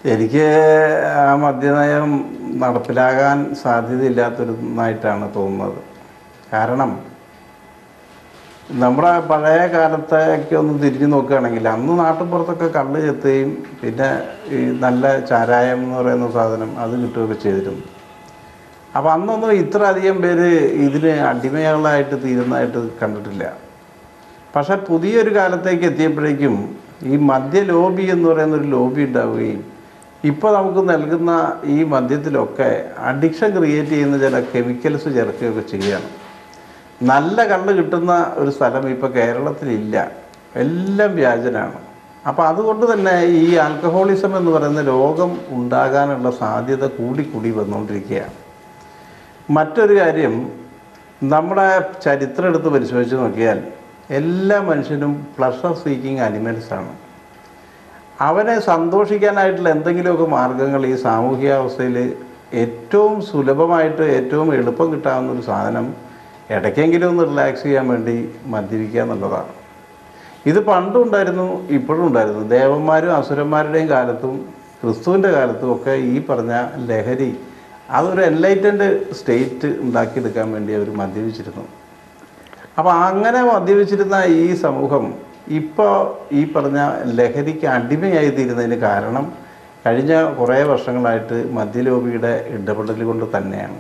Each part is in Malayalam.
എനിക്ക് ആ മദ്യനയം നടപ്പിലാകാൻ സാധ്യതയില്ലാത്തൊരുന്നായിട്ടാണ് തോന്നുന്നത്. കാരണം നമ്മുടെ പഴയ കാലത്തേക്ക് ഒന്ന് തിരിഞ്ഞു നോക്കുകയാണെങ്കിൽ അന്ന് നാട്ടിൻപുറത്തൊക്കെ കള്ള് ചെത്തുകയും പിന്നെ ഈ നല്ല ചാരായം എന്ന് പറയുന്ന സാധനം അത് കിട്ടുകയൊക്കെ ചെയ്തിരുന്നു. അപ്പോൾ അന്നൊന്നും ഇത്ര അധികം പേര് ഇതിന് അടിമകളായിട്ട് തീരുന്നതായിട്ട് കണ്ടിട്ടില്ല. പക്ഷേ പുതിയൊരു കാലത്തേക്ക് എത്തിയപ്പോഴേക്കും ഈ മദ്യ ലോബി എന്ന് പറയുന്നൊരു ലോബി ഉണ്ടാവുകയും ഇപ്പോൾ നമുക്ക് നൽകുന്ന ഈ മദ്യത്തിലൊക്കെ അഡിക്ഷൻ ക്രിയേറ്റ് ചെയ്യുന്ന ചില കെമിക്കൽസ് ചേർക്കുകയൊക്കെ ചെയ്യുകയാണ്. നല്ല കള്ള് കിട്ടുന്ന ഒരു സ്ഥലം ഇപ്പോൾ കേരളത്തിലില്ല, എല്ലാം വ്യാജനാണ്. അപ്പോൾ അതുകൊണ്ട് തന്നെ ഈ ആൽക്കഹോളിസം എന്ന് പറയുന്ന രോഗം ഉണ്ടാകാനുള്ള സാധ്യത കൂടി വന്നുകൊണ്ടിരിക്കുകയാണ്. മറ്റൊരു കാര്യം, നമ്മുടെ ചരിത്രം എടുത്ത് പരിശോധിച്ച് നോക്കിയാൽ എല്ലാ മനുഷ്യനും പ്ലഷർ സീക്കിങ് അനിമൽസാണ്. അവനെ സന്തോഷിക്കാനായിട്ടുള്ള എന്തെങ്കിലുമൊക്കെ മാർഗങ്ങൾ ഈ സാമൂഹികാവസ്ഥയിൽ ഏറ്റവും സുലഭമായിട്ട് ഏറ്റവും എളുപ്പം കിട്ടാവുന്നൊരു സാധനം ഇടയ്ക്കെങ്കിലും ഒന്ന് റിലാക്സ് ചെയ്യാൻ വേണ്ടി മദ്യപിക്കുക എന്നുള്ളതാണ്. ഇത് പണ്ടും ഉണ്ടായിരുന്നു, ഇപ്പോഴും ഉണ്ടായിരുന്നു. ദേവന്മാരും അസുരന്മാരുടെയും കാലത്തും ക്രിസ്തുവിൻ്റെ കാലത്തും ഒക്കെ ഈ പറഞ്ഞ ലഹരി അതൊരു എൻലൈറ്റൻഡ് സ്റ്റേറ്റ് ഉണ്ടാക്കിയെടുക്കാൻ വേണ്ടി അവർ മദ്യപിച്ചിരുന്നു. അപ്പോൾ അങ്ങനെ മദ്യപിച്ചിരുന്ന ഈ സമൂഹം ഇപ്പോൾ ഈ പറഞ്ഞ ലഹരിക്ക് അടിമയായി തീരുന്നതിന് കാരണം കഴിഞ്ഞ കുറേ വർഷങ്ങളായിട്ട് മദ്യലോബിയുടെ ഇടപെടൽ കൊണ്ട് തന്നെയാണ്.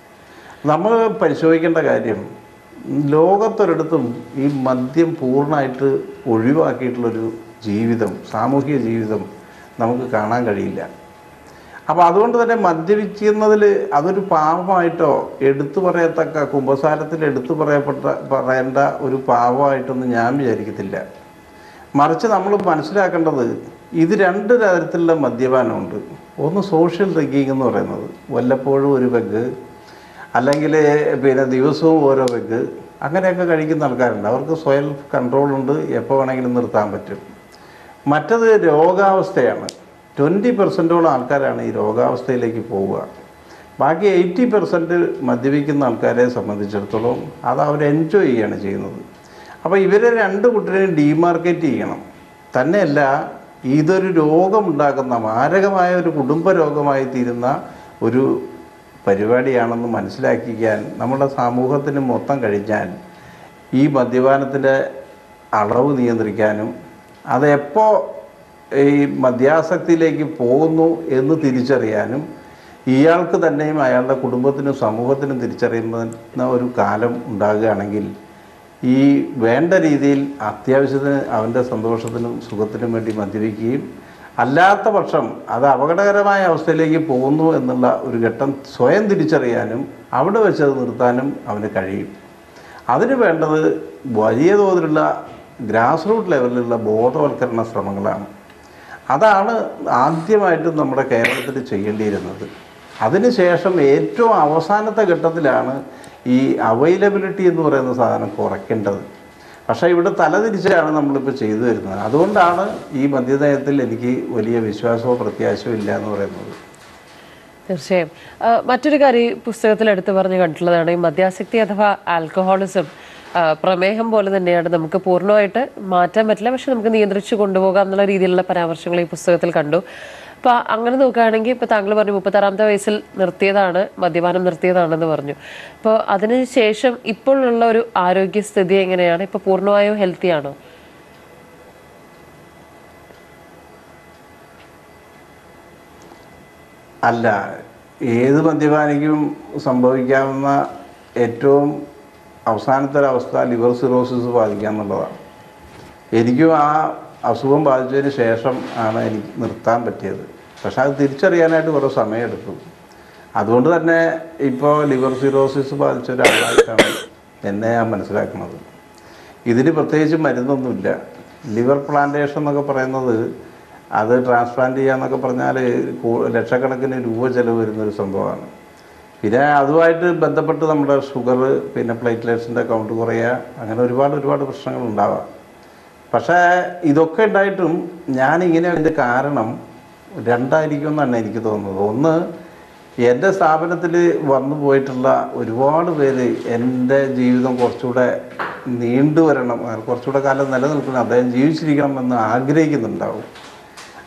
നമ്മൾ പരിശോധിക്കേണ്ട കാര്യം, ലോകത്തൊരിടത്തും ഈ മദ്യം പൂർണ്ണമായിട്ട് ഒഴിവാക്കിയിട്ടുള്ളൊരു ജീവിതം, സാമൂഹിക ജീവിതം നമുക്ക് കാണാൻ കഴിയില്ല. അപ്പോൾ അതുകൊണ്ട് തന്നെ മദ്യപിക്കുന്നതിൽ അതൊരു പാപമായിട്ടോ എടുത്തു പറയത്തക്ക കുമ്പസാരത്തിൽ എടുത്തു പറയേണ്ട ഒരു പാപമായിട്ടൊന്നും ഞാൻ വിചാരിക്കത്തില്ല. മറിച്ച് നമ്മൾ മനസ്സിലാക്കേണ്ടത് ഇത് രണ്ട് തരത്തിലുള്ള മദ്യപാനമുണ്ട്. ഒന്ന് സോഷ്യൽ ഡ്രിങ്കിങ് എന്ന് പറയുന്നത്, വല്ലപ്പോഴും ഒരു പെഗ് അല്ലെങ്കിൽ പിന്നെ ദിവസവും ഓരോ പെഗ് അങ്ങനെയൊക്കെ കഴിക്കുന്ന ആൾക്കാരുണ്ട്. അവർക്ക് സ്വയം കൺട്രോളുണ്ട്, എപ്പോൾ വേണമെങ്കിലും നിർത്താൻ പറ്റും. മറ്റത് രോഗാവസ്ഥയാണ്. 20% ആൾക്കാരാണ് ഈ രോഗാവസ്ഥയിലേക്ക് പോവുക. ബാക്കി 80% മദ്യപിക്കുന്ന ആൾക്കാരെ സംബന്ധിച്ചിടത്തോളം അത് അവർ എൻജോയ് ചെയ്യുകയാണ് ചെയ്യുന്നത്. അപ്പോൾ ഇവരെ രണ്ട് കൂട്ടരെയും ഡീമാർക്കറ്റ് ചെയ്യണം. തന്നെയല്ല, ഇതൊരു രോഗമുണ്ടാക്കുന്ന മാരകമായ ഒരു കുടുംബ രോഗമായി തീരുന്ന ഒരു പരിപാടിയാണെന്ന് മനസ്സിലാക്കിക്കാൻ നമ്മുടെ സമൂഹത്തിന് മൊത്തം കഴിഞ്ഞാൽ ഈ മദ്യപാനത്തിൻ്റെ അളവ് നിയന്ത്രിക്കാനും അതെപ്പോൾ ഈ മദ്യാസക്തിയിലേക്ക് പോകുന്നു എന്ന് തിരിച്ചറിയാനും ഇയാൾക്ക് തന്നെയും അയാളുടെ കുടുംബത്തിനും സമൂഹത്തിനും തിരിച്ചറിയുന്ന ഒരു കാലം ഉണ്ടാകുകയാണെങ്കിൽ ഈ വേണ്ട രീതിയിൽ അത്യാവശ്യത്തിന് അവൻ്റെ സന്തോഷത്തിനും സുഖത്തിനും വേണ്ടി മദ്യപിക്കുകയും അല്ലാത്ത പക്ഷം അത് അപകടകരമായ അവസ്ഥയിലേക്ക് പോകുന്നു എന്നുള്ള ഒരു ഘട്ടം സ്വയം തിരിച്ചറിയാനും അവിടെ വെച്ചത് നിർത്താനും അവന് കഴിയും. അതിന് വേണ്ടത് വലിയ തോതിലുള്ള ഗ്രാസ് റൂട്ട് ലെവലിലുള്ള ബോധവൽക്കരണ ശ്രമങ്ങളാണ്. അതാണ് ആദ്യമായിട്ടും നമ്മുടെ കേരളത്തിൽ ചെയ്യേണ്ടിയിരുന്നത്. അതിനുശേഷം ഏറ്റവും അവസാനത്തെ ഘട്ടത്തിലാണ് ഈ അവൈലബിലിറ്റി എന്ന് പറയുന്ന സാധനം കുറയ്ക്കേണ്ടത്. പക്ഷേ ഇവിടെ തലതിരിച്ചാണ് നമ്മളിപ്പോൾ ചെയ്തു വരുന്നത്. അതുകൊണ്ടാണ് ഈ മദ്യനയത്തിൽ എനിക്ക് വലിയ വിശ്വാസമോ പ്രത്യാശയോ ഇല്ല എന്ന് പറയുന്നത്. തീർച്ചയായും. മറ്റൊരു കാര്യം ഈ പുസ്തകത്തിൽ എടുത്തു പറഞ്ഞ് കണ്ടിട്ടുള്ളതാണ്, ഈ മദ്യാസക്തി അഥവാ ആൽക്കഹോളിസം പ്രമേഹം പോലെ തന്നെയാണ്. നമുക്ക് പൂർണ്ണമായിട്ട് മാറ്റാൻ പറ്റില്ല, പക്ഷെ നമുക്ക് നിയന്ത്രിച്ചു കൊണ്ടുപോകാം എന്നുള്ള രീതിയിലുള്ള പരാമർശങ്ങൾ ഈ പുസ്തകത്തിൽ കണ്ടു. അപ്പോൾ അങ്ങനെ നോക്കുകയാണെങ്കിൽ ഇപ്പോൾ താങ്കൾ പറഞ്ഞു 36-ാമത്തെ വയസ്സിൽ മദ്യപാനം നിർത്തിയതാണെന്ന് പറഞ്ഞു. അപ്പോൾ അതിന് ശേഷം ഇപ്പോഴുള്ള ഒരു ആരോഗ്യസ്ഥിതി എങ്ങനെയാണ്? ഇപ്പോൾ പൂർണ്ണമായും ഹെൽത്തി ആണോ? അല്ല, ഏത് മദ്യപാനിക്കും സംഭവിക്കാവുന്ന ഏറ്റവും അവസാനത്തെ ഒരവസ്ഥ ലിവർ സിറോസിസ് ബാധിക്കുക എന്നുള്ളതാണ്. എനിക്കും ആ അസുഖം ബാധിച്ചതിന് ശേഷം ആണ് എനിക്ക് നിർത്താൻ പറ്റിയത്. പക്ഷെ അത് തിരിച്ചറിയാനായിട്ട് കുറേ സമയമെടുത്തു. അതുകൊണ്ട് തന്നെ ഇപ്പോൾ ലിവർ സിറോസിസ് ബാധിച്ച ഒരാളായിട്ടാണ് എന്നെ ഞാൻ മനസ്സിലാക്കുന്നത്. ഇതിന് പ്രത്യേകിച്ച് മരുന്നൊന്നുമില്ല. ലിവർ പ്ലാന്റേഷൻ എന്നൊക്കെ പറയുന്നത്, അത് ട്രാൻസ്പ്ലാന്റ് ചെയ്യാന്നൊക്കെ പറഞ്ഞാൽ ലക്ഷക്കണക്കിന് രൂപ ചിലവ് വരുന്നൊരു സംഭവമാണ്. പിന്നെ അതുമായിട്ട് ബന്ധപ്പെട്ട് നമ്മുടെ ഷുഗർ, പിന്നെ പ്ലേറ്റ്ലെറ്റ്സിൻ്റെ കൗണ്ട് കുറയുക, അങ്ങനെ ഒരുപാട് പ്രശ്നങ്ങളുണ്ടാവാം. പക്ഷേ ഇതൊക്കെ ഉണ്ടായിട്ടും ഞാനിങ്ങനെ അതിൻ്റെ കാരണം രണ്ടായിരിക്കുമെന്നാണ് എനിക്ക് തോന്നുന്നത്. ഒന്ന്, എൻ്റെ സ്ഥാപനത്തിൽ വന്നു പോയിട്ടുള്ള ഒരുപാട് പേര് എൻ്റെ ജീവിതം കുറച്ചുകൂടെ നീണ്ടുവരണം, കുറച്ചുകൂടെ കാലം നിലനിൽക്കണം, അദ്ദേഹം ജീവിച്ചിരിക്കണം എന്ന് ആഗ്രഹിക്കുന്നുണ്ടാവും.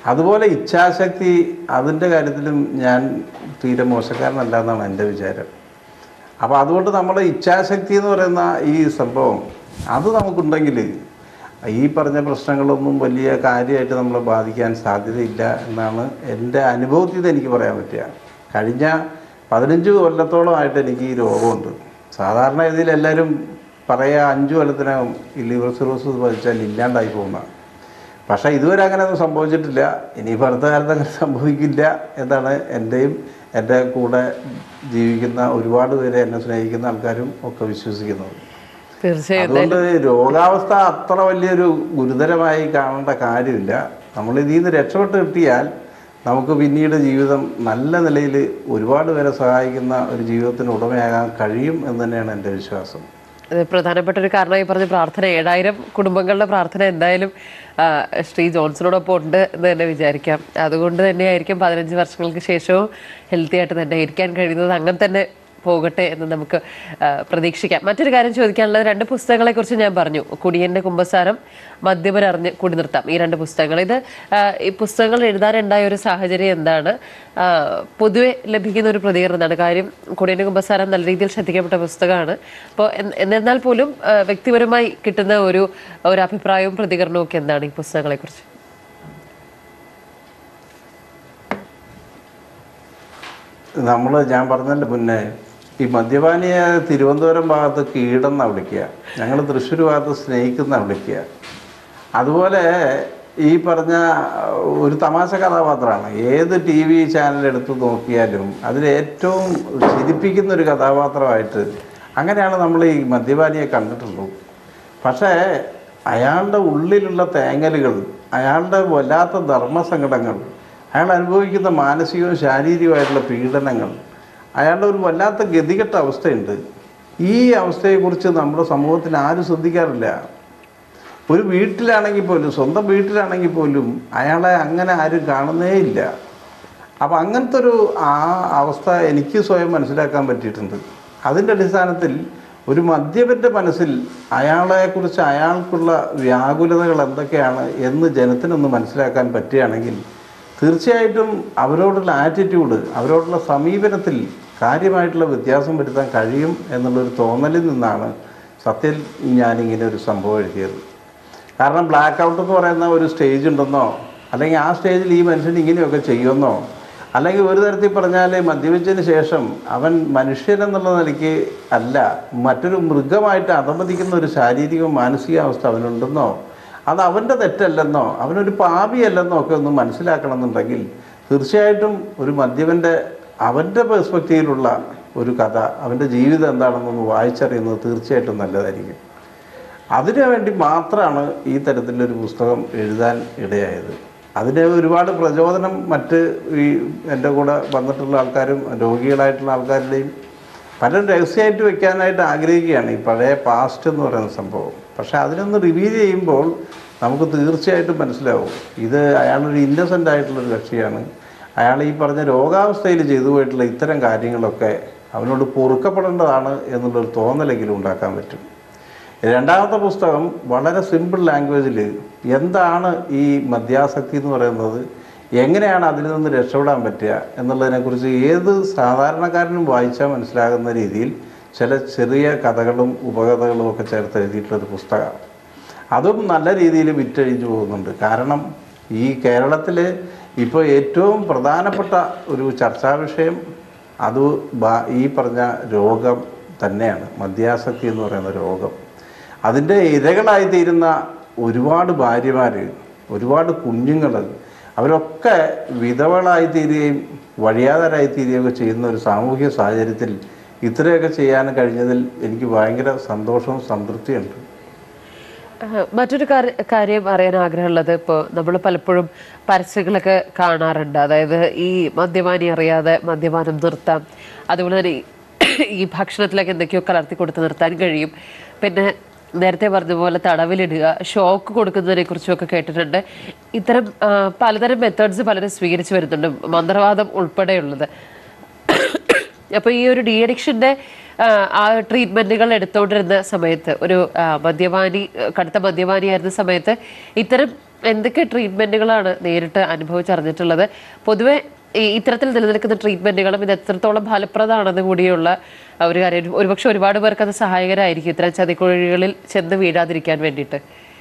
അതുപോലെ ഇച്ഛാശക്തി, അതിൻ്റെ കാര്യത്തിലും ഞാൻ തീരെ മോശക്കാരനല്ല എന്നാണ് എൻ്റെ വിചാരം. അപ്പോൾ അതുകൊണ്ട് നമ്മുടെ ഇച്ഛാശക്തി എന്ന് പറയുന്ന ഈ സംഭവം അത് നമുക്കുണ്ടെങ്കിൽ ഈ പറഞ്ഞ പ്രശ്നങ്ങളൊന്നും വലിയ കാര്യമായിട്ട് നമ്മളെ ബാധിക്കാൻ സാധ്യതയില്ല എന്നാണ് എൻ്റെ അനുഭവത്തിൽ നിന്ന് എനിക്ക് പറയാൻ പറ്റുക. കഴിഞ്ഞ 15 കൊല്ലത്തോളമായിട്ട് എനിക്ക് ഈ രോഗമുണ്ട്. സാധാരണ ഇതിൽ എല്ലാവരും പറയുക 5 കൊല്ലത്തിനകം ഈ ലിവർ സിറോസിസ് ബാധിച്ചാൽ ഇല്ലാണ്ടായി പോകുന്ന. പക്ഷേ ഇതുവരെ അങ്ങനെയൊന്നും സംഭവിച്ചിട്ടില്ല. ഇനി അടുത്ത കാലത്ത് അങ്ങനെ സംഭവിക്കില്ല എന്നാണ് എൻ്റെയും എൻ്റെ കൂടെ ജീവിക്കുന്ന ഒരുപാട് പേരെ, എന്നെ സ്നേഹിക്കുന്ന ആൾക്കാരും ഒക്കെ വിശ്വസിക്കുന്നത്. അതുകൊണ്ട് രോഗാവസ്ഥ അത്ര വലിയൊരു ഗുരുതരമായി കാണേണ്ട കാര്യമില്ല. നമ്മൾ ഇതിൽ നിന്ന് രക്ഷപ്പെട്ട് കിട്ടിയാൽ നമുക്ക് പിന്നീട് ജീവിതം നല്ല നിലയിൽ ഒരുപാട് പേരെ സഹായിക്കുന്ന ഒരു ജീവിതത്തിന് ഉടമയാകാൻ കഴിയും എന്ന് തന്നെയാണ് എൻ്റെ വിശ്വാസം. അത് പ്രധാനപ്പെട്ട ഒരു കാരണമായി പറഞ്ഞ പ്രാർത്ഥന. 7000 കുടുംബങ്ങളുടെ പ്രാർത്ഥന എന്തായാലും ശ്രീ ജോൺസണോടൊപ്പം ഉണ്ട് എന്ന് തന്നെ വിചാരിക്കാം. അതുകൊണ്ട് തന്നെയായിരിക്കും 15 വർഷങ്ങൾക്ക് ശേഷവും ഹെൽത്തി ആയിട്ട് തന്നെ ഇരിക്കാൻ കഴിയുന്നത്. അങ്ങനെ തന്നെ പോകട്ടെ എന്ന് നമുക്ക് പ്രതീക്ഷിക്കാം. മറ്റൊരു കാര്യം ചോദിക്കാനുള്ളത്, 2 പുസ്തകങ്ങളെ കുറിച്ച് ഞാൻ പറഞ്ഞു. കുടിയൻ്റെ കുമ്പസാരം, മദ്യപരറിഞ്ഞ് കുടി നിർത്താം, ഈ 2 പുസ്തകങ്ങൾ. ഇത് ഈ പുസ്തകങ്ങൾ എഴുതാനുണ്ടായ ഒരു സാഹചര്യം എന്താണ്? പൊതുവെ ലഭിക്കുന്ന ഒരു പ്രതികരണം എന്താണ്? കാര്യം കുടിയൻ്റെ കുമ്പസാരം നല്ല രീതിയിൽ ശ്രദ്ധിക്കപ്പെട്ട പുസ്തകമാണ്. അപ്പോൾ എന്നാൽ പോലും വ്യക്തിപരമായി കിട്ടുന്ന ഒരു അഭിപ്രായവും പ്രതികരണവും ഒക്കെ എന്താണ് ഈ പുസ്തകങ്ങളെ കുറിച്ച്? ഞാൻ പറഞ്ഞല്ലോ മുന്നേ, ഈ മദ്യപാനിയെ തിരുവനന്തപുരം ഭാഗത്ത് കീടെന്നാണ് വിളിക്കുക, ഞങ്ങൾ തൃശ്ശൂർ ഭാഗത്ത് സ്നേഹിക്കുന്ന വിളിക്കുക. അതുപോലെ ഈ പറഞ്ഞ ഒരു തമാശ കഥാപാത്രമാണ്. ഏത് TV ചാനൽ എടുത്ത് നോക്കിയാലും അതിലേറ്റവും ചിരിപ്പിക്കുന്ന ഒരു കഥാപാത്രമായിട്ട് അങ്ങനെയാണ് നമ്മൾ ഈ മദ്യപാനിയെ കണ്ടിട്ടുള്ളൂ. പക്ഷേ അയാളുടെ ഉള്ളിലുള്ള തേങ്ങലുകൾ, അയാളുടെ വല്ലാത്ത ധർമ്മസങ്കടങ്ങൾ, അയാൾ അനുഭവിക്കുന്ന മാനസികവും ശാരീരികവുമായിട്ടുള്ള പീഡനങ്ങൾ, അയാളുടെ ഒരു വല്ലാത്ത ഗതികെട്ട അവസ്ഥയുണ്ട്. ഈ അവസ്ഥയെക്കുറിച്ച് നമ്മുടെ സമൂഹത്തിൽ ആരും ശ്രദ്ധിക്കാറില്ല. ഒരു വീട്ടിലാണെങ്കിൽ പോലും, സ്വന്തം വീട്ടിലാണെങ്കിൽ പോലും അയാളെ അങ്ങനെ ആരും കാണുന്നേ ഇല്ല. അപ്പം അങ്ങനത്തെ ഒരു അവസ്ഥ എനിക്ക് സ്വയം മനസ്സിലാക്കാൻ പറ്റിയിട്ടുണ്ട്. അതിൻ്റെ അടിസ്ഥാനത്തിൽ ഒരു മദ്യപൻ്റെ മനസ്സിൽ അയാളെക്കുറിച്ച്, അയാൾക്കുള്ള വ്യാകുലതകൾ എന്തൊക്കെയാണ് എന്ന് ജനത്തിനൊന്ന് മനസ്സിലാക്കാൻ പറ്റുകയാണെങ്കിൽ തീർച്ചയായിട്ടും അവരോടുള്ള ആറ്റിറ്റ്യൂഡ്, അവരോടുള്ള സമീപനത്തിൽ കാര്യമായിട്ടുള്ള വ്യത്യാസം വരുത്താൻ കഴിയും എന്നുള്ളൊരു തോന്നലിൽ നിന്നാണ് സത്യത്തിൽ ഞാനിങ്ങനെ ഒരു സംഭവം എഴുതിയത്. കാരണം ബ്ലാക്ക് ഔട്ട് എന്ന് പറയുന്ന ഒരു സ്റ്റേജ് ഉണ്ടെന്നോ, അല്ലെങ്കിൽ ആ സ്റ്റേജിൽ ഈ മനുഷ്യൻ ഇങ്ങനെയൊക്കെ ചെയ്യുമെന്നോ, അല്ലെങ്കിൽ ഒരു തരത്തിൽ പറഞ്ഞാൽ മദ്യപിച്ചതിന് ശേഷം അവൻ മനുഷ്യനെന്നുള്ള നിലയ്ക്ക് അല്ല, മറ്റൊരു മൃഗമായിട്ട് അധമതിക്കുന്ന ഒരു ശാരീരികവും മാനസികാവസ്ഥ അവനുണ്ടെന്നോ, അത് അവൻ്റെ തെറ്റല്ലെന്നോ, അവനൊരു പാപിയല്ലെന്നോ ഒക്കെ ഒന്ന് മനസ്സിലാക്കണമെന്നുണ്ടെങ്കിൽ തീർച്ചയായിട്ടും ഒരു മദ്യപൻ്റെ അവൻ്റെ പെർസ്പെക്റ്റീവിലുള്ള ഒരു കഥ, അവൻ്റെ ജീവിതം എന്താണെന്നൊന്ന് വായിച്ചറിയുന്നത് തീർച്ചയായിട്ടും നല്ലതായിരിക്കും. അതിനു വേണ്ടി മാത്രമാണ് ഈ തരത്തിലൊരു പുസ്തകം എഴുതാൻ ഇടയായത്. അതിന് ഒരുപാട് പ്രചോദനം മറ്റ് ഈ എൻ്റെ കൂടെ വന്നിട്ടുള്ള ആൾക്കാരും രോഗികളായിട്ടുള്ള ആൾക്കാരുടെയും പലരും രഹസ്യമായിട്ട് വെക്കാനായിട്ട് ആഗ്രഹിക്കുകയാണ് ഈ പഴയ പാസ്റ്റ് എന്ന് പറയുന്ന സംഭവം. പക്ഷേ അതിനൊന്ന് റിവീൽ ചെയ്യുമ്പോൾ നമുക്ക് തീർച്ചയായിട്ടും മനസ്സിലാവും ഇത് അയാളൊരു ഇന്നസെൻ്റ് ആയിട്ടുള്ളൊരു കക്ഷിയാണ്. അയാൾ ഈ പറഞ്ഞ രോഗാവസ്ഥയിൽ ചെയ്തു പോയിട്ടുള്ള ഇത്തരം കാര്യങ്ങളൊക്കെ അവനോട് പൊറുക്കപ്പെടേണ്ടതാണ് എന്നുള്ളൊരു തോന്നലെങ്കിലും ഉണ്ടാക്കാൻ പറ്റും. രണ്ടാമത്തെ പുസ്തകം വളരെ സിമ്പിൾ ലാംഗ്വേജിൽ എന്താണ് ഈ മദ്യാസക്തി എന്ന് പറയുന്നത്, എങ്ങനെയാണ് അതിൽ നിന്ന് രക്ഷപ്പെടാൻ പറ്റുക എന്നുള്ളതിനെക്കുറിച്ച് ഏത് സാധാരണക്കാരനും വായിച്ചാൽ മനസ്സിലാകുന്ന രീതിയിൽ ചില ചെറിയ കഥകളും ഉപകഥകളും ഒക്കെ ചേർത്ത് എഴുതിയിട്ടുള്ളൊരു പുസ്തകമാണ്. അതും നല്ല രീതിയിൽ വിറ്റഴിഞ്ഞു പോകുന്നുണ്ട്. കാരണം ഈ കേരളത്തിൽ ഇപ്പോൾ ഏറ്റവും പ്രധാനപ്പെട്ട ഒരു ചർച്ചാ വിഷയം അത് ഈ പറഞ്ഞ രോഗം തന്നെയാണ്, മദ്യാസക്തി എന്ന് പറയുന്ന രോഗം. അതിൻ്റെ ഇരകളായിത്തീരുന്ന ഒരുപാട് ഭാര്യമാർ, ഒരുപാട് കുഞ്ഞുങ്ങൾ, അവരൊക്കെ വിധവകളായിത്തീരുകയും വഴിയാതരായിത്തീരുകയും ഒക്കെ ചെയ്യുന്ന ഒരു സാമൂഹിക സാഹചര്യത്തിൽ ഇത്രയൊക്കെ ചെയ്യാൻ കഴിഞ്ഞതിൽ എനിക്ക് ഭയങ്കര സന്തോഷവും സംതൃപ്തിയുണ്ട്. മറ്റൊരു കാര്യം അറിയാൻ ആഗ്രഹമുള്ളത്, ഇപ്പോൾ നമ്മൾ പലപ്പോഴും പരസ്യങ്ങളൊക്കെ കാണാറുണ്ട്. അതായത് ഈ മദ്യപാനി അറിയാതെ മദ്യപാനം നിർത്താം, അതുപോലെ തന്നെ ഈ ഭക്ഷണത്തിലൊക്കെ എന്തൊക്കെയോ കലർത്തി കൊടുത്ത് നിർത്താൻ കഴിയും, പിന്നെ നേരത്തെ പറഞ്ഞ പോലെ തടവിലിടുക, ഷോക്ക് കൊടുക്കുന്നതിനെ കുറിച്ചൊക്കെ കേട്ടിട്ടുണ്ട്. ഇത്തരം പലതരം മെത്തേഡ്സ് പലരും സ്വീകരിച്ചു വരുന്നുണ്ട്, മന്ത്രവാദം ഉൾപ്പെടെയുള്ളത്. അപ്പോൾ ഈ ഒരു ഡി അഡിക്ഷൻ്റെ ആ ട്രീറ്റ്മെൻറ്റുകൾ എടുത്തുകൊണ്ടിരുന്ന സമയത്ത് ഒരു കടുത്ത മദ്യപാനിയായിരുന്ന സമയത്ത് ഇത്തരം എന്തൊക്കെ ട്രീറ്റ്മെൻറ്റുകളാണ് നേരിട്ട് അനുഭവിച്ചറിഞ്ഞിട്ടുള്ളത്? പൊതുവെ ഇത്തരത്തിൽ നിലനിൽക്കുന്ന ട്രീറ്റ്മെൻറ്റുകളും ഇത് എത്രത്തോളം ഫലപ്രദമാണെന്ന് കൂടിയുള്ള ഒരു കാര്യം, ഒരുപക്ഷെ ഒരുപാട് പേർക്ക് അത് സഹായകരമായിരിക്കും ഇത്തരം ചതിക്കുഴികളിൽ ചെന്ന് വീഴാതിരിക്കാൻ വേണ്ടിയിട്ട്.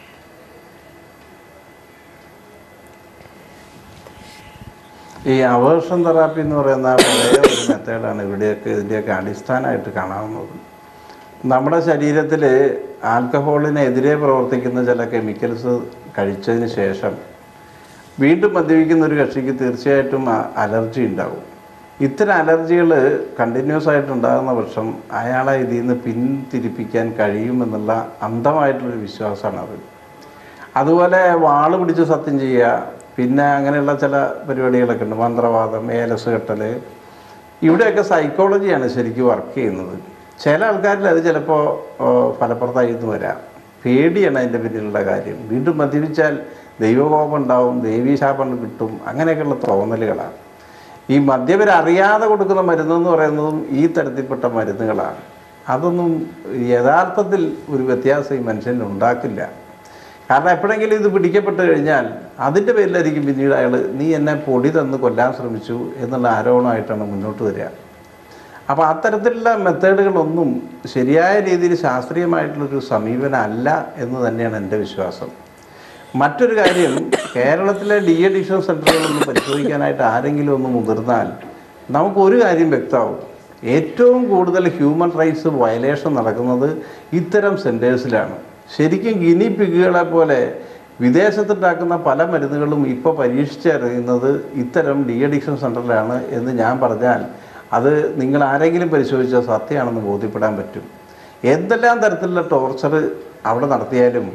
ഈ അവേർഷൻ തെറാപ്പി എന്ന് പറയുന്ന പഴയ ഒരു മെത്തേഡാണ് ഇതിൻ്റെയൊക്കെ അടിസ്ഥാനമായിട്ട് കാണാവുന്നത്. നമ്മുടെ ശരീരത്തിൽ ആൽക്കഹോളിനെതിരെ പ്രവർത്തിക്കുന്ന ചില കെമിക്കൽസ് കഴിച്ചതിന് ശേഷം വീണ്ടും മദ്യപിക്കുന്ന ഒരു കക്ഷിക്ക് തീർച്ചയായിട്ടും അലർജി ഉണ്ടാവും. ഇത്തരം അലർജികൾ കണ്ടിന്യൂസ് ആയിട്ടുണ്ടാകുന്ന പക്ഷം അയാളെ ഇതിൽ നിന്ന് പിന്തിരിപ്പിക്കാൻ കഴിയുമെന്നുള്ള അന്ധമായിട്ടുള്ളൊരു വിശ്വാസമാണത്. അതുപോലെ വാള് പിടിച്ച് സത്യം ചെയ്യുക, പിന്നെ അങ്ങനെയുള്ള ചില പരിപാടികളൊക്കെ ഉണ്ട്, മന്ത്രവാദം, ഏലസ് കെട്ടൽ. ഇവിടെയൊക്കെ സൈക്കോളജിയാണ് ശരിക്കും വർക്ക് ചെയ്യുന്നത്. ചില ആൾക്കാരിൽ അത് ചിലപ്പോൾ ഫലപ്രദമായിരുന്നു വരാം. പേടിയാണ് അതിൻ്റെ പിന്നിലുള്ള കാര്യം. വീണ്ടും മദ്യപിച്ചാൽ ദൈവകോപം ഉണ്ടാവും, ദേവീശാപം കിട്ടും, അങ്ങനെയൊക്കെയുള്ള തോന്നലുകളാണ്. ഈ മദ്യപരറിയാതെ കൊടുക്കുന്ന മരുന്നെന്ന് പറയുന്നതും ഈ തരത്തിൽപ്പെട്ട മരുന്നുകളാണ്. അതൊന്നും യഥാർത്ഥത്തിൽ ഒരു വ്യത്യാസം ഈ മനുഷ്യന് ഉണ്ടാക്കില്ല. കാരണം എപ്പോഴെങ്കിലും ഇത് പിടിക്കപ്പെട്ട് കഴിഞ്ഞാൽ അതിൻ്റെ പേരിലായിരിക്കും പിന്നീട് അയാൾ നീ എന്നെ പൊടി തന്ന് കൊല്ലാൻ ശ്രമിച്ചു എന്നുള്ള ആരോപണമായിട്ടാണ് മുന്നോട്ട് വരിക. അപ്പോൾ അത്തരത്തിലുള്ള മെത്തേഡുകളൊന്നും ശരിയായ രീതിയിൽ ശാസ്ത്രീയമായിട്ടുള്ളൊരു സമീപനം അല്ല എന്ന് തന്നെയാണ് എൻ്റെ വിശ്വാസം. മറ്റൊരു കാര്യം, കേരളത്തിലെ ഡി അഡിക്ഷൻ സെൻ്ററുകളൊന്ന് പരിശോധിക്കാനായിട്ട് ആരെങ്കിലും ഒന്ന് മുതിർന്നാൽ നമുക്കൊരു കാര്യം വ്യക്തമാവും. ഏറ്റവും കൂടുതൽ ഹ്യൂമൻ റൈറ്റ്സ് വയലേഷൻ നടക്കുന്നത് ഇത്തരം സെൻറ്റേഴ്സിലാണ്. ശരിക്കും ഗിനി പിഗുകളെ പോലെ വിദേശത്തുണ്ടാക്കുന്ന പല മരുന്നുകളും ഇപ്പോൾ പരീക്ഷിച്ചറിയുന്നത് ഇത്തരം ഡി അഡിക്ഷൻ സെൻ്ററിലാണ് എന്ന് ഞാൻ പറഞ്ഞാൽ അത് നിങ്ങൾ ആരെങ്കിലും പരിശോധിച്ചാൽ സത്യമാണെന്ന് ബോധ്യപ്പെടാൻ പറ്റും. എന്തെല്ലാം തരത്തിലുള്ള ടോർച്ചർ അവിടെ നടത്തിയാലും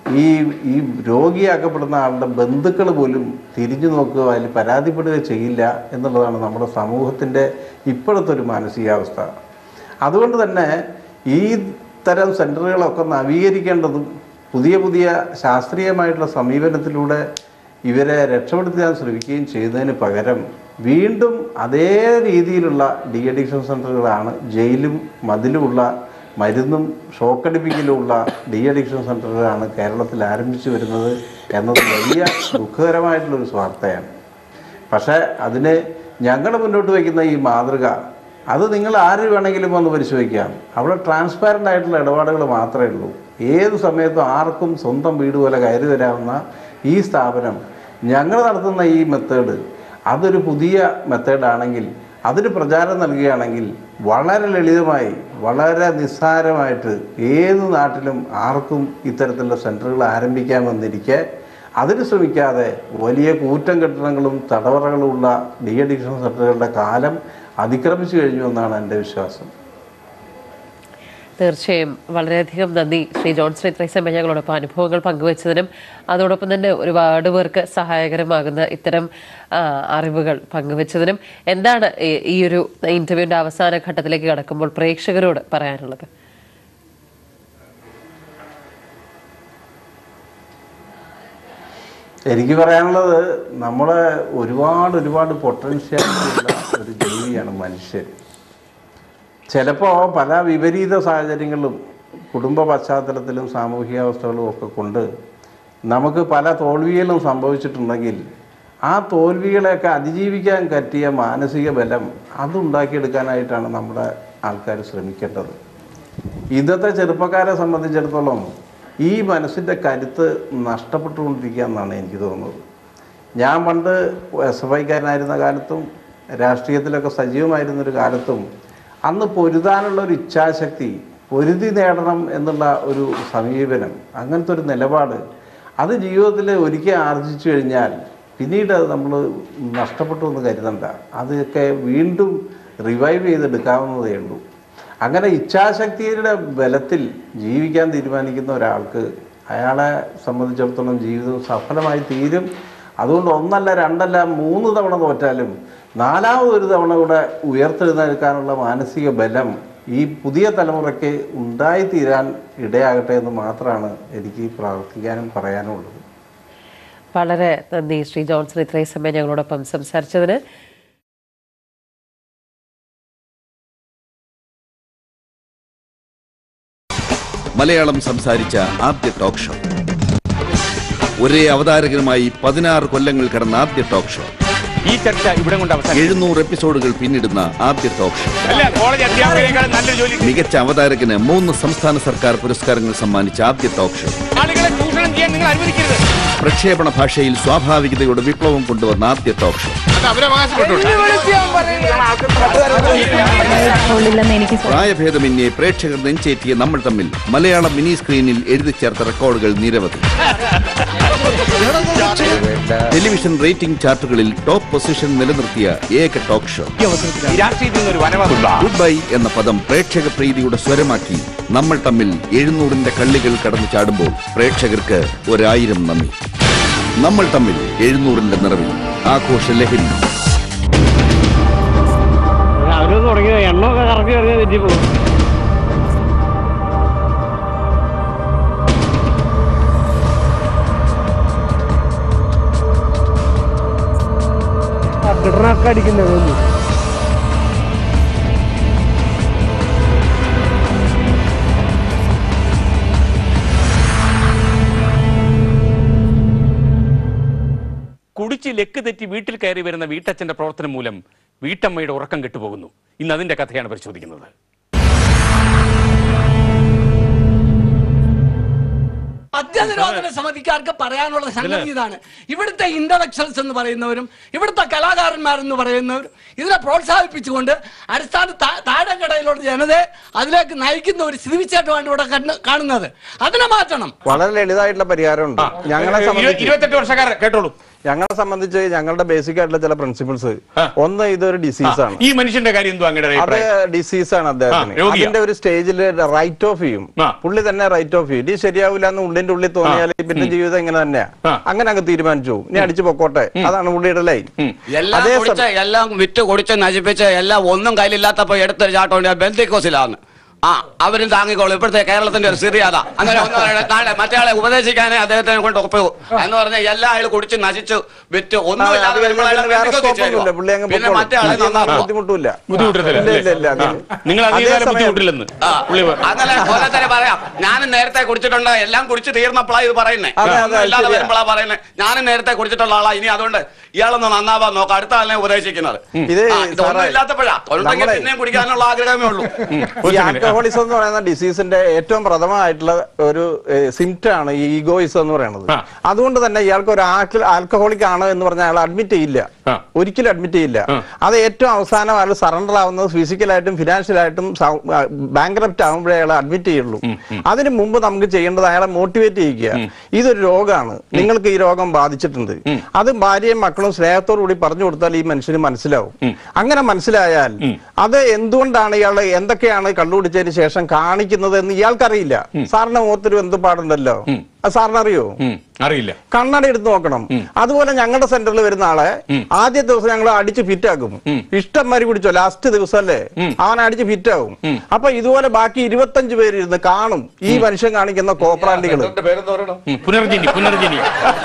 ഈ രോഗിയാക്കപ്പെടുന്ന ആളുടെ ബന്ധുക്കൾ പോലും തിരിഞ്ഞു നോക്കുക, അതിൽ പരാതിപ്പെടുക ചെയ്യില്ല എന്നുള്ളതാണ് നമ്മുടെ സമൂഹത്തിൻ്റെ ഇപ്പോഴത്തെ ഒരു മാനസികാവസ്ഥ. അതുകൊണ്ട് തന്നെ ഈ തരം സെൻ്ററുകളൊക്കെ നവീകരിക്കേണ്ടതും പുതിയ ശാസ്ത്രീയമായിട്ടുള്ള സമീപനത്തിലൂടെ ഇവരെ രക്ഷപ്പെടുത്താൻ ശ്രമിക്കുകയും ചെയ്യുന്നതിന് പകരം വീണ്ടും അതേ രീതിയിലുള്ള ഡി അഡിക്ഷൻ സെൻ്ററുകളാണ് ജയിലും മതിലുമുള്ള മരുന്നും ഷോക്കടിപ്പിക്കലുമുള്ള ഡി അഡിക്ഷൻ സെൻ്ററുകളാണ് കേരളത്തിൽ ആരംഭിച്ചു വരുന്നത് എന്നത് വലിയ ദുഃഖകരമായിട്ടുള്ളൊരു വാർത്തയാണ്. പക്ഷേ അതിന് ഞങ്ങൾ മുന്നോട്ട് വയ്ക്കുന്ന ഈ മാതൃക അത് നിങ്ങൾ ആര് വേണമെങ്കിലും വന്ന് പരിശോധിക്കാം. അവിടെ ട്രാൻസ്പാരൻ്റ് ആയിട്ടുള്ള ഇടപാടുകൾ മാത്രമേ ഉള്ളൂ. ഏത് സമയത്തും ആർക്കും സ്വന്തം വീട് പോലെ കയറി വരാവുന്ന ഈ സ്ഥാപനം ഞങ്ങൾ നടത്തുന്ന ഈ മെത്തേഡ് അതൊരു പുതിയ മെത്തേഡാണെങ്കിൽ അതിന് പ്രചാരം നൽകുകയാണെങ്കിൽ വളരെ ലളിതമായി വളരെ നിസ്സാരമായിട്ട് ഏത് നാട്ടിലും ആർക്കും ഇത്തരത്തിലുള്ള സെൻ്ററുകൾ ആരംഭിക്കാമെന്നിരിക്കെ അതിന് ശ്രമിക്കാതെ വലിയ കൂറ്റൻ കെട്ടിടങ്ങളും തടവറകളുമുള്ള ഡി അഡിക്ഷൻ സെൻ്ററുകളുടെ കാലം അതിക്രമിച്ചു കഴിഞ്ഞു എന്നാണ് എൻ്റെ വിശ്വാസം. തീർച്ചയായും വളരെയധികം നന്ദി ശ്രീ ജോൺസൺ ഇത്രയും സമയം ഞങ്ങളോടൊപ്പം അനുഭവങ്ങൾ പങ്കുവച്ചതിനും അതോടൊപ്പം തന്നെ ഒരുപാട് പേർക്ക് സഹായകരമാകുന്ന ഇത്തരം അറിവുകൾ പങ്കുവച്ചതിനും. എന്താണ് ഈ ഒരു ഇന്റർവ്യൂവിൻ്റെ അവസാന ഘട്ടത്തിലേക്ക് കടക്കുമ്പോൾ പ്രേക്ഷകരോട് പറയാനുള്ളത്? എനിക്ക് പറയാനുള്ളത്, നമ്മളെ ഒരുപാട് പൊട്ടൻഷ്യാലിറ്റിയുള്ള ഒരു ജീവിയാണ് മനുഷ്യൻ. ചിലപ്പോൾ പല വിപരീത സാഹചര്യങ്ങളിലും കുടുംബ പശ്ചാത്തലത്തിലും സാമൂഹികാവസ്ഥകളും ഒക്കെ കൊണ്ട് നമുക്ക് പല തോൽവികളും സംഭവിച്ചിട്ടുണ്ടെങ്കിൽ ആ തോൽവികളെയൊക്കെ അതിജീവിക്കാൻ പറ്റിയ മാനസിക ബലം അതുണ്ടാക്കിയെടുക്കാനായിട്ടാണ് നമ്മുടെ ആൾക്കാർ ശ്രമിക്കേണ്ടത്. ഇന്നത്തെ ചെറുപ്പക്കാരെ സംബന്ധിച്ചിടത്തോളം ഈ മനസ്സിൻ്റെ കരുത്ത് നഷ്ടപ്പെട്ടുകൊണ്ടിരിക്കുക എന്നാണ് എനിക്ക് തോന്നുന്നത്. ഞാൻ പണ്ട് SFIക്കാരനായിരുന്ന കാലത്തും രാഷ്ട്രീയത്തിലൊക്കെ സജീവമായിരുന്നൊരു കാലത്തും അന്ന് പൊരുതാനുള്ളൊരു ഇച്ഛാശക്തി, പൊരുതി നേടണം എന്നുള്ള ഒരു സമീപനം, അങ്ങനത്തെ ഒരു നിലപാട് അത് ജീവിതത്തിൽ ഒരിക്കൽ ആർജിച്ചു കഴിഞ്ഞാൽ പിന്നീട് അത് നമ്മൾ നഷ്ടപ്പെട്ടു എന്ന് കരുതണ്ട. അതൊക്കെ വീണ്ടും റിവൈവ് ചെയ്തെടുക്കാവുന്നതേ ഉള്ളൂ. അങ്ങനെ ഇച്ഛാശക്തിയുടെ ബലത്തിൽ ജീവിക്കാൻ തീരുമാനിക്കുന്ന ഒരാൾക്ക് അയാളെ സംബന്ധിച്ചിടത്തോളം ജീവിതം സഫലമായി തീരും. അതുകൊണ്ട് 1 അല്ല 2 അല്ല 3 തവണ തോറ്റാലും 4ാമതൊരു തവണ കൂടെ ഉയർത്തെഴുന്നേൽക്കാനുള്ള മാനസിക ബലം ഈ പുതിയ തലമുറയ്ക്ക് ഉണ്ടായിത്തീരാൻ ഇടയാകട്ടെ എന്ന് മാത്രമാണ് എനിക്ക് പ്രാർത്ഥിക്കാനും പറയാനും ഉള്ളത്. വളരെ നന്ദി ശ്രീ ജോൺസൺ ഇത്രയും സമയം ഞങ്ങളോടൊപ്പം സംസാരിച്ചതിന്. മലയാളം സംസാരിച്ച ആദ്യ ടോക്ക് ഷോ. ഒരേ അവതാരകനുമായി 16 കൊല്ലങ്ങൾ കടന്ന ആദ്യ ടോക്ക് ഷോ. ഈ ചർച്ച ഇവിടെ കൊണ്ട് 700 എപ്പിസോഡുകൾ പിന്നിടുന്ന ആദ്യ ടോക്ക് ഷോ. മികച്ച അവതാരകന് 3 സംസ്ഥാന സർക്കാർ പുരസ്കാരങ്ങൾ സമ്മാനിച്ച ആദ്യ ടോക്ക് ഷോ. പ്രക്ഷേപണ ഭാഷയിൽ സ്വാഭാവികതയുടെ വിപ്ലവം കൊണ്ടുവന്ന ആദ്യ ടോക്ക് ഷോ. പ്രായഭേദമന്യേ പ്രേക്ഷകർ നെഞ്ചേറ്റിയ നമ്മൾ തമ്മിൽ മലയാളം മിനി സ്ക്രീനിൽ എഴുതി ചേർത്ത റെക്കോർഡുകൾ നിരവധി. ടെലിവിഷൻ റേറ്റിംഗ് ചാർട്ടുകളിൽ ടോപ്പ് പൊസിഷൻ നിലനിർത്തിയ ഏക ടോക്ക് ഷോ. ഗുഡ് ബൈ എന്ന പദം പ്രേക്ഷക പ്രീതിയുടെ സ്വരമാക്കി നമ്മൾ തമ്മിൽ 700ന്റെ കള്ളികൾ കടന്നു ചാടുമ്പോൾ പ്രേക്ഷകർക്ക് 1000 നന്ദി. നമ്മൾ തമ്മിൽ 700ന്റെ നിറവിൽ ആഘോഷ ലഹരി. എണ്ണൊക്കെ കറക്കി തെറ്റിപ്പോകും. കിടനൊക്കെ അടിക്കുന്നത് കുടിച്ച് ലെക്ക് തെറ്റി വീട്ടിൽ കയറി വരുന്ന വീട്ടച്ഛന്റെ പ്രവർത്തനം മൂലം വീട്ടമ്മയുടെ ഉറക്കം കെട്ടുപോകുന്നു. ഇന്ന് അതിന്റെ കഥയാണ് പരിശോധിക്കുന്നത്. മദ്യനിരോധന സമിതിക്കാർക്ക് പറയാനുള്ള സംഗതി ഇതാണ്. ഇവിടുത്തെ ഇന്റലക്ച്വൽസ് എന്ന് പറയുന്നവരും ഇവിടുത്തെ കലാകാരന്മാരെന്ന് പറയുന്നവരും ഇതിനെ പ്രോത്സാഹിപ്പിച്ചുകൊണ്ട് അടിസ്ഥാന താഴെക്കടയിലുള്ള ജനതയെ അതിലേക്ക് നയിക്കുന്ന ഒരു സ്ഥിതിവിശേഷമാണ് ഇവിടെ കാണുന്നത്. അതിനെ മാറ്റണം. വളരെ ലളിതമായിട്ടുള്ള പരിഹാരമുണ്ട്. ഞങ്ങളെ 28 വർഷക്കാരൻ കേട്ടോളൂ. ഞങ്ങളെ സംബന്ധിച്ച് ഞങ്ങളുടെ ബേസിക് ആയിട്ടുള്ള ചില പ്രിൻസിപ്പിൾസ്. ഒന്ന്, ഇതൊരു ഡിസീസ് ആണ്. ഈ മനുഷ്യന്റെ കാര്യം അത് ഡിസീസ് ആണ് അദ്ദേഹത്തിന്. അതിന്റെ ഒരു സ്റ്റേജിൽ റൈറ്റ് ഓഫ് ചെയ്യും. പുള്ളി തന്നെ റൈറ്റ് ഓഫ് ചെയ്യും. ഇത് ശരിയാവില്ല എന്ന് ഉള്ളിന്റെ ഉള്ളിൽ തോന്നിയാൽ പിന്നെ ജീവിതം ഇങ്ങനെ തന്നെയാ. അങ്ങനെ അങ്ങ് തീരുമാനിച്ചു, ഇനി അടിച്ചു പൊക്കോട്ടെ. അതാണ് പുള്ളിയുടെ ലൈൻ. എല്ലാം വിറ്റ് കുടിച്ച് നശിപ്പിച്ച് എല്ലാം ഒന്നും കയ്യിലില്ലാത്തപ്പോ എടുത്തൊരു ചാട്ടം ബന്ധുക്കോസിലാണ്. അവരും താങ്ങിക്കോളും. ഇപ്പോഴത്തെ കേരളത്തിന്റെ ഒരു സ്ഥിതിയാതാ. അങ്ങനെ നാളെ മറ്റേ ഉപദേശിക്കാനേ അദ്ദേഹത്തിനെ കൊണ്ട് ഒപ്പു എന്ന് പറഞ്ഞാൽ എല്ലാ ആളും കുടിച്ച് നശിച്ചു വിറ്റ് ഒന്നുമില്ലാതെ പിന്നെ മറ്റേ ആളെ ബുദ്ധിമുട്ടില്ല. അങ്ങനെ ഓരോരുത്തരെ പറയാം. ഞാനും നേരത്തെ കുടിച്ചിട്ടുണ്ട്. എല്ലാം കുടിച്ച് തീർന്നപ്പോഴാ ഇത് പറയുന്നത്. അല്ലാതെ വരുമ്പോഴാ പറയുന്നത്. ഞാനും നേരത്തെ കുടിച്ചിട്ടുള്ള ആളാ. ഇനി അതുകൊണ്ട് ഇയാളൊന്ന് നന്നാവാൻ നോക്കാം. അടുത്ത ആളിനെ ഉപദേശിക്കുന്നത് ഇതൊന്നും ഇല്ലാത്തപ്പോഴാ. ഒന്നുണ്ടെങ്കിൽ പിന്നെയും കുടിക്കാനുള്ള ആഗ്രഹമേ ഉള്ളൂ. ആൽക്കഹോളിസം എന്ന് പറയുന്ന ഡിസീസിന്റെ ഏറ്റവും പ്രഥമമായിട്ടുള്ള ഒരു സിംറ്റം ആണ് ഈ ഈഗോയിസം എന്ന് പറയുന്നത്. അതുകൊണ്ട് തന്നെ ഇയാൾക്ക് ഒരു ആൽക്കഹോളിക് ആണ് എന്ന് പറഞ്ഞാൽ അയാൾ അഡ്മിറ്റ് ചെയ്യില്ല, ഒരിക്കലും അഡ്മിറ്റ് ചെയ്യില്ല. അത് ഏറ്റവും അവസാനം അയാൾ സറണ്ടർ ആവുന്നത് ഫിസിക്കലായിട്ടും ഫിനാൻഷ്യലായിട്ടും ബാങ്ക്രപ്റ്റ് ആകുമ്പോഴേ അയാൾ അഡ്മിറ്റ് ചെയ്യുള്ളൂ. അതിന് മുമ്പ് നമുക്ക് ചെയ്യേണ്ടത് അയാളെ മോട്ടിവേറ്റ് ചെയ്യുക. ഇതൊരു രോഗമാണ്, നിങ്ങൾക്ക് ഈ രോഗം ബാധിച്ചിട്ടുണ്ട്. അത് ഭാര്യയും മക്കളും സ്നേഹത്തോടു കൂടി പറഞ്ഞു കൊടുത്താൽ ഈ മനുഷ്യന് മനസ്സിലാവും. അങ്ങനെ മനസ്സിലായാൽ അത് എന്തുകൊണ്ടാണ് ഇയാൾ എന്തൊക്കെയാണ് കള്ളുകുടിച്ചതിന് ശേഷം കാണിക്കുന്നത് എന്ന് ഇയാൾക്കറിയില്ല. സാറിന് മുഖത്തൊരു ബന്ധുപാടുണ്ടല്ലോ, സാറിന് അറിയോ? അറിയില്ല. കണ്ണട എടുത്ത് നോക്കണം. അതുപോലെ ഞങ്ങളുടെ സെന്ററിൽ വരുന്ന ആളെ ആദ്യ ദിവസം ഞങ്ങൾ അടിച്ച് ഫിറ്റാക്കും. ഇഷ്ടം മാതിരി കുടിച്ചോ, ലാസ്റ്റ് ദിവസം അല്ലേ അവൻ അടിച്ച് ഫിറ്റാവും. അപ്പൊ ഇതുപോലെ ബാക്കി 25 പേര് ഇരുന്ന് കാണും ഈ മനുഷ്യൻ കാണിക്കുന്ന കോപ്രാണ്ടികള്. പുനർജനി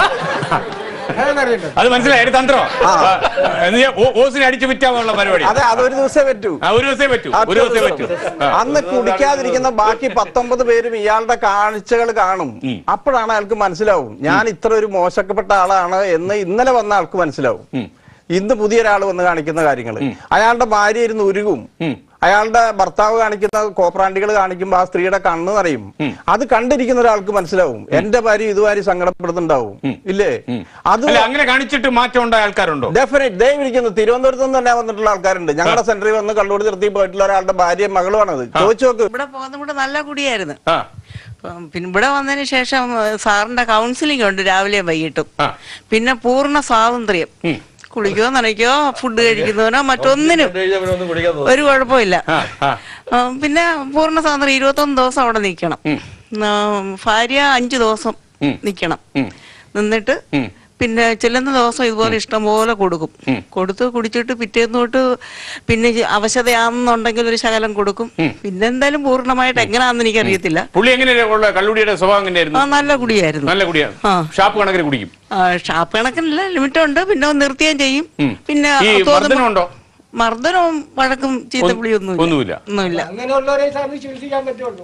അത് മനസ്സിലായി. തന്ത്രം ഓസിനെ അടിച്ചു വിറ്റാനുള്ള പരിപാടി. അതെ, അതൊരു ദിവസമേ പറ്റൂ. ഒരു ദിവസമേ പറ്റൂ. അന്ന് കുടിക്കാതിരിക്കുന്ന ബാക്കി 19 പേരും ഇയാളുടെ കാഴ്ചകൾ കാണും. അപ്പോഴാണ് അയാൾക്ക് മനസ്സിലാവും ഞാൻ ഇത്ര ഒരു മോശപ്പെട്ട ആളാണ് എന്ന് ഇന്നലെ വന്ന ആൾക്ക് മനസ്സിലാവും. ഇന്ന് പുതിയൊരാൾ വന്ന് കാണിക്കുന്ന കാര്യങ്ങൾ അയാളുടെ ഭാര്യ ഇരുന്ന് ഉരുകും. അയാളുടെ ഭർത്താവ് കാണിക്കുന്ന കോപ്രാണ്ടികൾ കാണിക്കുമ്പോൾ ആ സ്ത്രീയുടെ കണ്ണ് നിറയും. അത് കണ്ടിരിക്കുന്ന ഒരാൾക്ക് മനസ്സിലാവും എന്റെ ഭാര്യ ഇതുവരെ സങ്കടപ്പെടുന്നുണ്ടാവും. ഇല്ലേ? അത് അങ്ങനെ കാണിച്ചിട്ട് മാറ്റം ഉണ്ടായ ആൾക്കാരുണ്ടോ? ഡെഫിനറ്റ്. ദേ വിളിക്കുന്നു. തിരുവനന്തപുരത്ത് നിന്ന് തന്നെ വന്നിട്ടുള്ള ആൾക്കാരുണ്ട്. ഞങ്ങളുടെ സെന്ററിൽ വന്ന് കള്ളൂടി നിർത്തി പോയിട്ടുള്ള ഒരാളുടെ ഭാര്യയും മകളുമാണത്. ചോദിച്ചു നോക്ക്. ഇവിടെ പോകുന്ന നല്ല കുടിയായിരുന്നു. പിന്നെ ഇവിടെ വന്നതിന് ശേഷം സാറിന്റെ കൗൺസിലിംഗ് ഉണ്ട് രാവിലെയും വൈകിട്ടും. പിന്നെ പൂർണ്ണ സ്വാതന്ത്ര്യം. കുളിക്കോ നനയ്ക്കോ ഫുഡ് കഴിക്കുന്നവനോ മറ്റൊന്നിനും ഒരു കുഴപ്പമില്ല. പിന്നെ പൂർണ്ണ സ്വാതന്ത്ര്യം. 21 ദിവസം അവിടെ നിൽക്കണം. ഭാര്യ 5 ദിവസം നിൽക്കണം. നിന്നിട്ട് പിന്നെ ചെല്ലുന്ന ദിവസം ഇതുപോലെ ഇഷ്ടം പോലെ കൊടുക്കും. കൊടുത്ത് കുടിച്ചിട്ട് പിറ്റേന്ന് തൊട്ട് പിന്നെ അവശതയാണെന്നുണ്ടെങ്കിൽ ഒരു ശകലം കൊടുക്കും. പിന്നെ എന്തായാലും പൂർണ്ണമായിട്ട് എങ്ങനെയാണെന്ന് എനിക്കറിയത്തില്ല. പുള്ളി എങ്ങനെയുള്ള കള്ളുടിയുടെ സ്വഭാവം എങ്ങനെയായിരുന്നു? നല്ല കുടിയായിരുന്നു. നല്ല കുടിയാണ്. ഷാപ്പ് കണക്കിന് കുടിക്കും. ഷാപ്പ് കണക്കിനല്ല, ലിമിറ്റ് ഉണ്ട്. പിന്നെ നിർത്തുകയും ചെയ്യും. പിന്നെ ഉണ്ടോ? മർദ്ദനവും വഴക്കും ചീത്തവിളിയൊന്നുമില്ല. അങ്ങനെയുള്ളവരെ സാറിന് ചികിത്സിക്കാൻ പറ്റുള്ളൂ.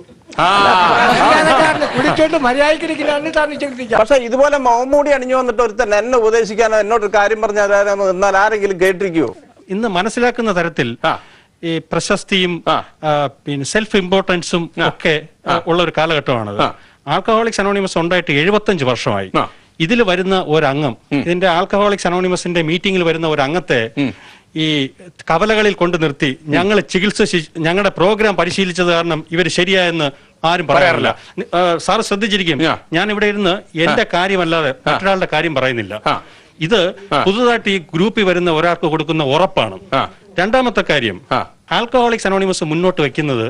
കുടിച്ചോണ്ട് മര്യാദക്കിരിക്കലാണ് സാറിന് ചികിത്സിക്കാം. പക്ഷെ ഇതുപോലെ മുഖംമൂടി അണിഞ്ഞു വന്നിട്ട് ഒരുത്തൻ എന്നെ ഉപദേശിക്കാനോ എന്നോടൊരു കാര്യം പറഞ്ഞാൽ എന്നാൽ ആരെങ്കിലും കേട്ടിരിക്കുവോ? ഇന്ന് മനസ്സിലാക്കുന്ന തരത്തിൽ ഈ പ്രശസ്തിയും പിന്നെ സെൽഫ് ഇമ്പോർട്ടൻസും ഒക്കെ ഉള്ള ഒരു കാലഘട്ടമാണത്. ആൽക്കഹോളിക്സ് അനോണിമസ് ഉണ്ടായിട്ട് 75 വർഷമായി. ഇതിൽ വരുന്ന ഒരംഗം, ഇതിന്റെ ആൽക്കഹോളിക്സ് അനോണിമസിന്റെ മീറ്റിംഗിൽ വരുന്ന ഒരു അംഗത്തെ ഈ കവലകളിൽ കൊണ്ടു നിർത്തി ഞങ്ങൾ ഞങ്ങളുടെ പ്രോഗ്രാം പരിശീലിച്ചത് കാരണം ഇവർ ശരിയായെന്ന് ആരും പറയാറില്ല. സാർ ശ്രദ്ധിച്ചിരിക്കും, ഞാൻ ഇവിടെ ഇരുന്ന് എന്റെ കാര്യമല്ലാതെ മറ്റൊരാളുടെ കാര്യം പറയുന്നില്ല. ഇത് പുതുതായിട്ട് ഈ ഗ്രൂപ്പിൽ വരുന്ന ഒരാൾക്ക് കൊടുക്കുന്ന ഉറപ്പാണ്. രണ്ടാമത്തെ കാര്യം, ആൽക്കഹോളിക്സ് അനോണിമസ് മുന്നോട്ട് വെക്കുന്നത്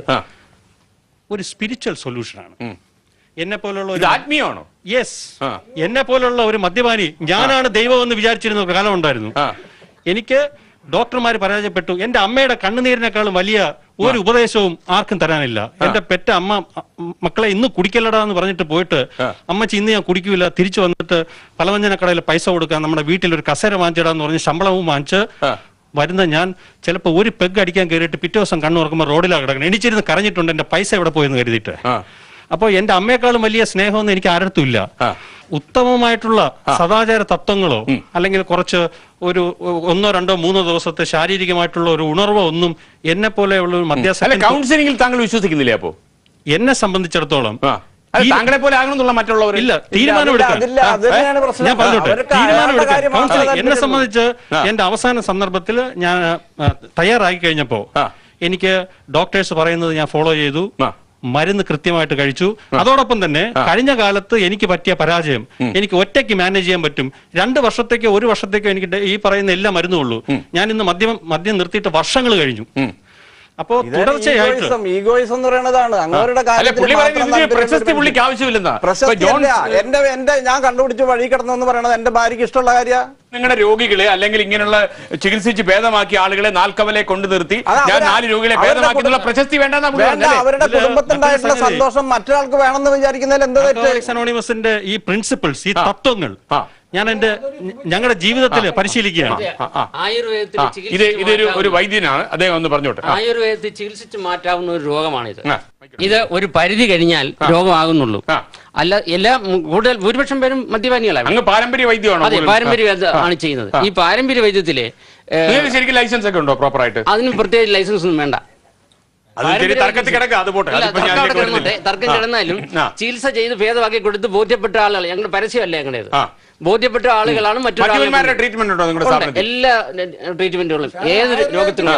ഒരു സ്പിരിച്വൽ സൊല്യൂഷനാണ്. എന്നെ പോലുള്ള ഒരു ആത്മീയമാണോ? യെസ്, എന്നെ പോലുള്ള ഒരു മദ്യപാനി, ഞാനാണ് ദൈവം എന്ന് വിചാരിച്ചിരുന്ന ഒരു കാലം ഉണ്ടായിരുന്നു. എനിക്ക് ഡോക്ടർമാർ പരാജയപ്പെട്ടു. എന്റെ അമ്മയുടെ കണ്ണുനീരിനേക്കാളും വലിയ ഒരു ഉപദേശവും ആർക്കും തരാനില്ല. എന്റെ പെറ്റ അമ്മ മക്കളെ ഇന്ന് കുടിക്കല്ലടാ എന്ന് പറഞ്ഞിട്ട് പോയിട്ട് അമ്മച്ചി ഇന്ന് ഞാൻ കുടിക്കൂല, തിരിച്ചു വന്നിട്ട് പലവ്യഞ്ജന കടയിൽ പൈസ കൊടുക്കാൻ നമ്മുടെ വീട്ടിൽ ഒരു കസേര വാങ്ങിച്ചിടാന്ന് പറഞ്ഞ് ശമ്പളവും വാങ്ങിച്ച് വരുന്ന ഞാൻ ചിലപ്പോൾ ഒരു പെഗ് അടിക്കാൻ കയറിയിട്ട് പിറ്റേ ദിവസം കണ്ണു തുറക്കുമ്പോൾ റോഡിലാണ് കിടക്കണം. എണിച്ചിരുന്ന് കരഞ്ഞിട്ടുണ്ട് എന്റെ പൈസ എവിടെ പോയെന്ന് കരുതിയിട്ട്. അപ്പോൾ എന്റെ അമ്മയെക്കാളും വലിയ സ്നേഹമൊന്നും എനിക്ക് ആരടുത്തും ഇല്ല. ഉത്തമമായിട്ടുള്ള സദാചാര തത്വങ്ങളോ അല്ലെങ്കിൽ കുറച്ച് ഒരു 1, 2, 3 ദിവസത്തെ ശാരീരികമായിട്ടുള്ള ഒരു ഉണർവോ ഒന്നും എന്നെ പോലെയുള്ള ഒരു മദ്യാസക്തി കൗൺസിലിംഗിൽ താങ്കൾ വിശ്വസിക്കുന്നില്ല? അപ്പോ എന്നെ സംബന്ധിച്ചിടത്തോളം താങ്കളെ പോലെ ആകണമെന്നുള്ള മറ്റുള്ളവർ ഇല്ല. തീരുമാനമെടുക്കാൻ ഞാൻ പറഞ്ഞോട്ടെ, എന്നെ സംബന്ധിച്ച് എന്റെ അവസാന സന്ദർഭത്തിൽ ഞാൻ തയ്യാറായി കഴിഞ്ഞപ്പോ എനിക്ക് ഡോക്ടേഴ്സ് പറയുന്നത് ഞാൻ ഫോളോ ചെയ്തു, മരുന്ന് കൃത്യമായിട്ട് കഴിച്ചു. അതോടൊപ്പം തന്നെ കഴിഞ്ഞ കാലത്ത് എനിക്ക് പറ്റിയ പരാജയം എനിക്ക് ഒറ്റയ്ക്ക് മാനേജ് ചെയ്യാൻ പറ്റും. 2 വർഷത്തേക്കോ 1 വർഷത്തേക്കോ എനിക്ക് ഈ പറയുന്ന എല്ലാ മരുന്നുള്ളൂ. ഞാൻ ഇന്ന് മദ്യം നിർത്തിയിട്ട് വർഷങ്ങൾ കഴിഞ്ഞു. അപ്പോ തുടർച്ചയായിട്ട് ഈഗോയിസം എന്ന് പറയുന്നതാണ്. അങ്ങവരുടെ പ്രശസ്തി പുള്ളിക്ക് ആവശ്യമില്ലെന്നാ. എന്റെ ഞാൻ കണ്ടുപിടിച്ച് വഴി കിടന്നെന്ന് പറയുന്നത് എന്റെ ഭാര്യക്ക് ഇഷ്ടമുള്ള കാര്യമാണ്. നിങ്ങളുടെ രോഗികളെ അല്ലെങ്കിൽ ഇങ്ങനെയുള്ള ചികിത്സിച്ച് ഭേദമാക്കിയ ആളുകളെ നാൽക്കവലെ കൊണ്ടു നിർത്തി ഞാൻ 4 രോഗികളെ ഭേദമാക്കിയുള്ള പ്രശസ്തി വേണ്ട. അവരുടെ കുടുംബത്തിനുണ്ടായിട്ടുള്ള സന്തോഷം മറ്റൊരാൾക്ക് വേണമെന്ന് വിചാരിക്കുന്നതിൽ എന്താ തെറ്റ്? അനോണിമസിന്റെ ഈ പ്രിൻസിപ്പിൾസ്, ഈ തത്വങ്ങൾ ഞാൻ ഞങ്ങളുടെ ജീവിതത്തിൽ പരിശീലിക്കുകയാണ്. ഇതൊരു ഒരു വൈദ്യനാണ്, അദ്ദേഹം ഒന്ന് പറഞ്ഞോട്ടെ. ആയുർവേദത്തിൽ ചികിത്സിച്ച് മാറ്റാവുന്ന ഒരു രോഗമാണിത്. ഇത് ഒരു പരിധി കഴിഞ്ഞാൽ രോഗമാകുന്നുള്ളൂ. അല്ല, കൂടുതൽ ഭൂരിപക്ഷം പേരും മദ്യപാനികളാണ്. അങ്ങ് പാരമ്പര്യ വൈദ്യമാണോ? അതെ, പാരമ്പര്യ ആണ് ചെയ്യുന്നത്. ഈ പാരമ്പര്യ വൈദ്യത്തില് ശരിക്കും ലൈസൻസ് ഒക്കെ ഉണ്ടോ പ്രോപ്പറായിട്ട്? അതിന് പ്രത്യേകിച്ച് ലൈസൻസ് ഒന്നും വേണ്ട. തർക്കം കിടന്നാലും ചികിത്സ ചെയ്ത് ഭേദമാക്കി കൊടുത്ത് ബോധ്യപ്പെട്ട ആളുകൾ, ഞങ്ങളുടെ പരസ്യമല്ല ഞങ്ങളുടേത്, ബോധ്യപ്പെട്ട ആളുകളാണ് മറ്റൊരു ട്രീറ്റ്മെന്റ് ഉണ്ടോ നിങ്ങളുടെ? എല്ലാ ട്രീറ്റ്മെന്റുകളും ഏത് രോഗത്തിനും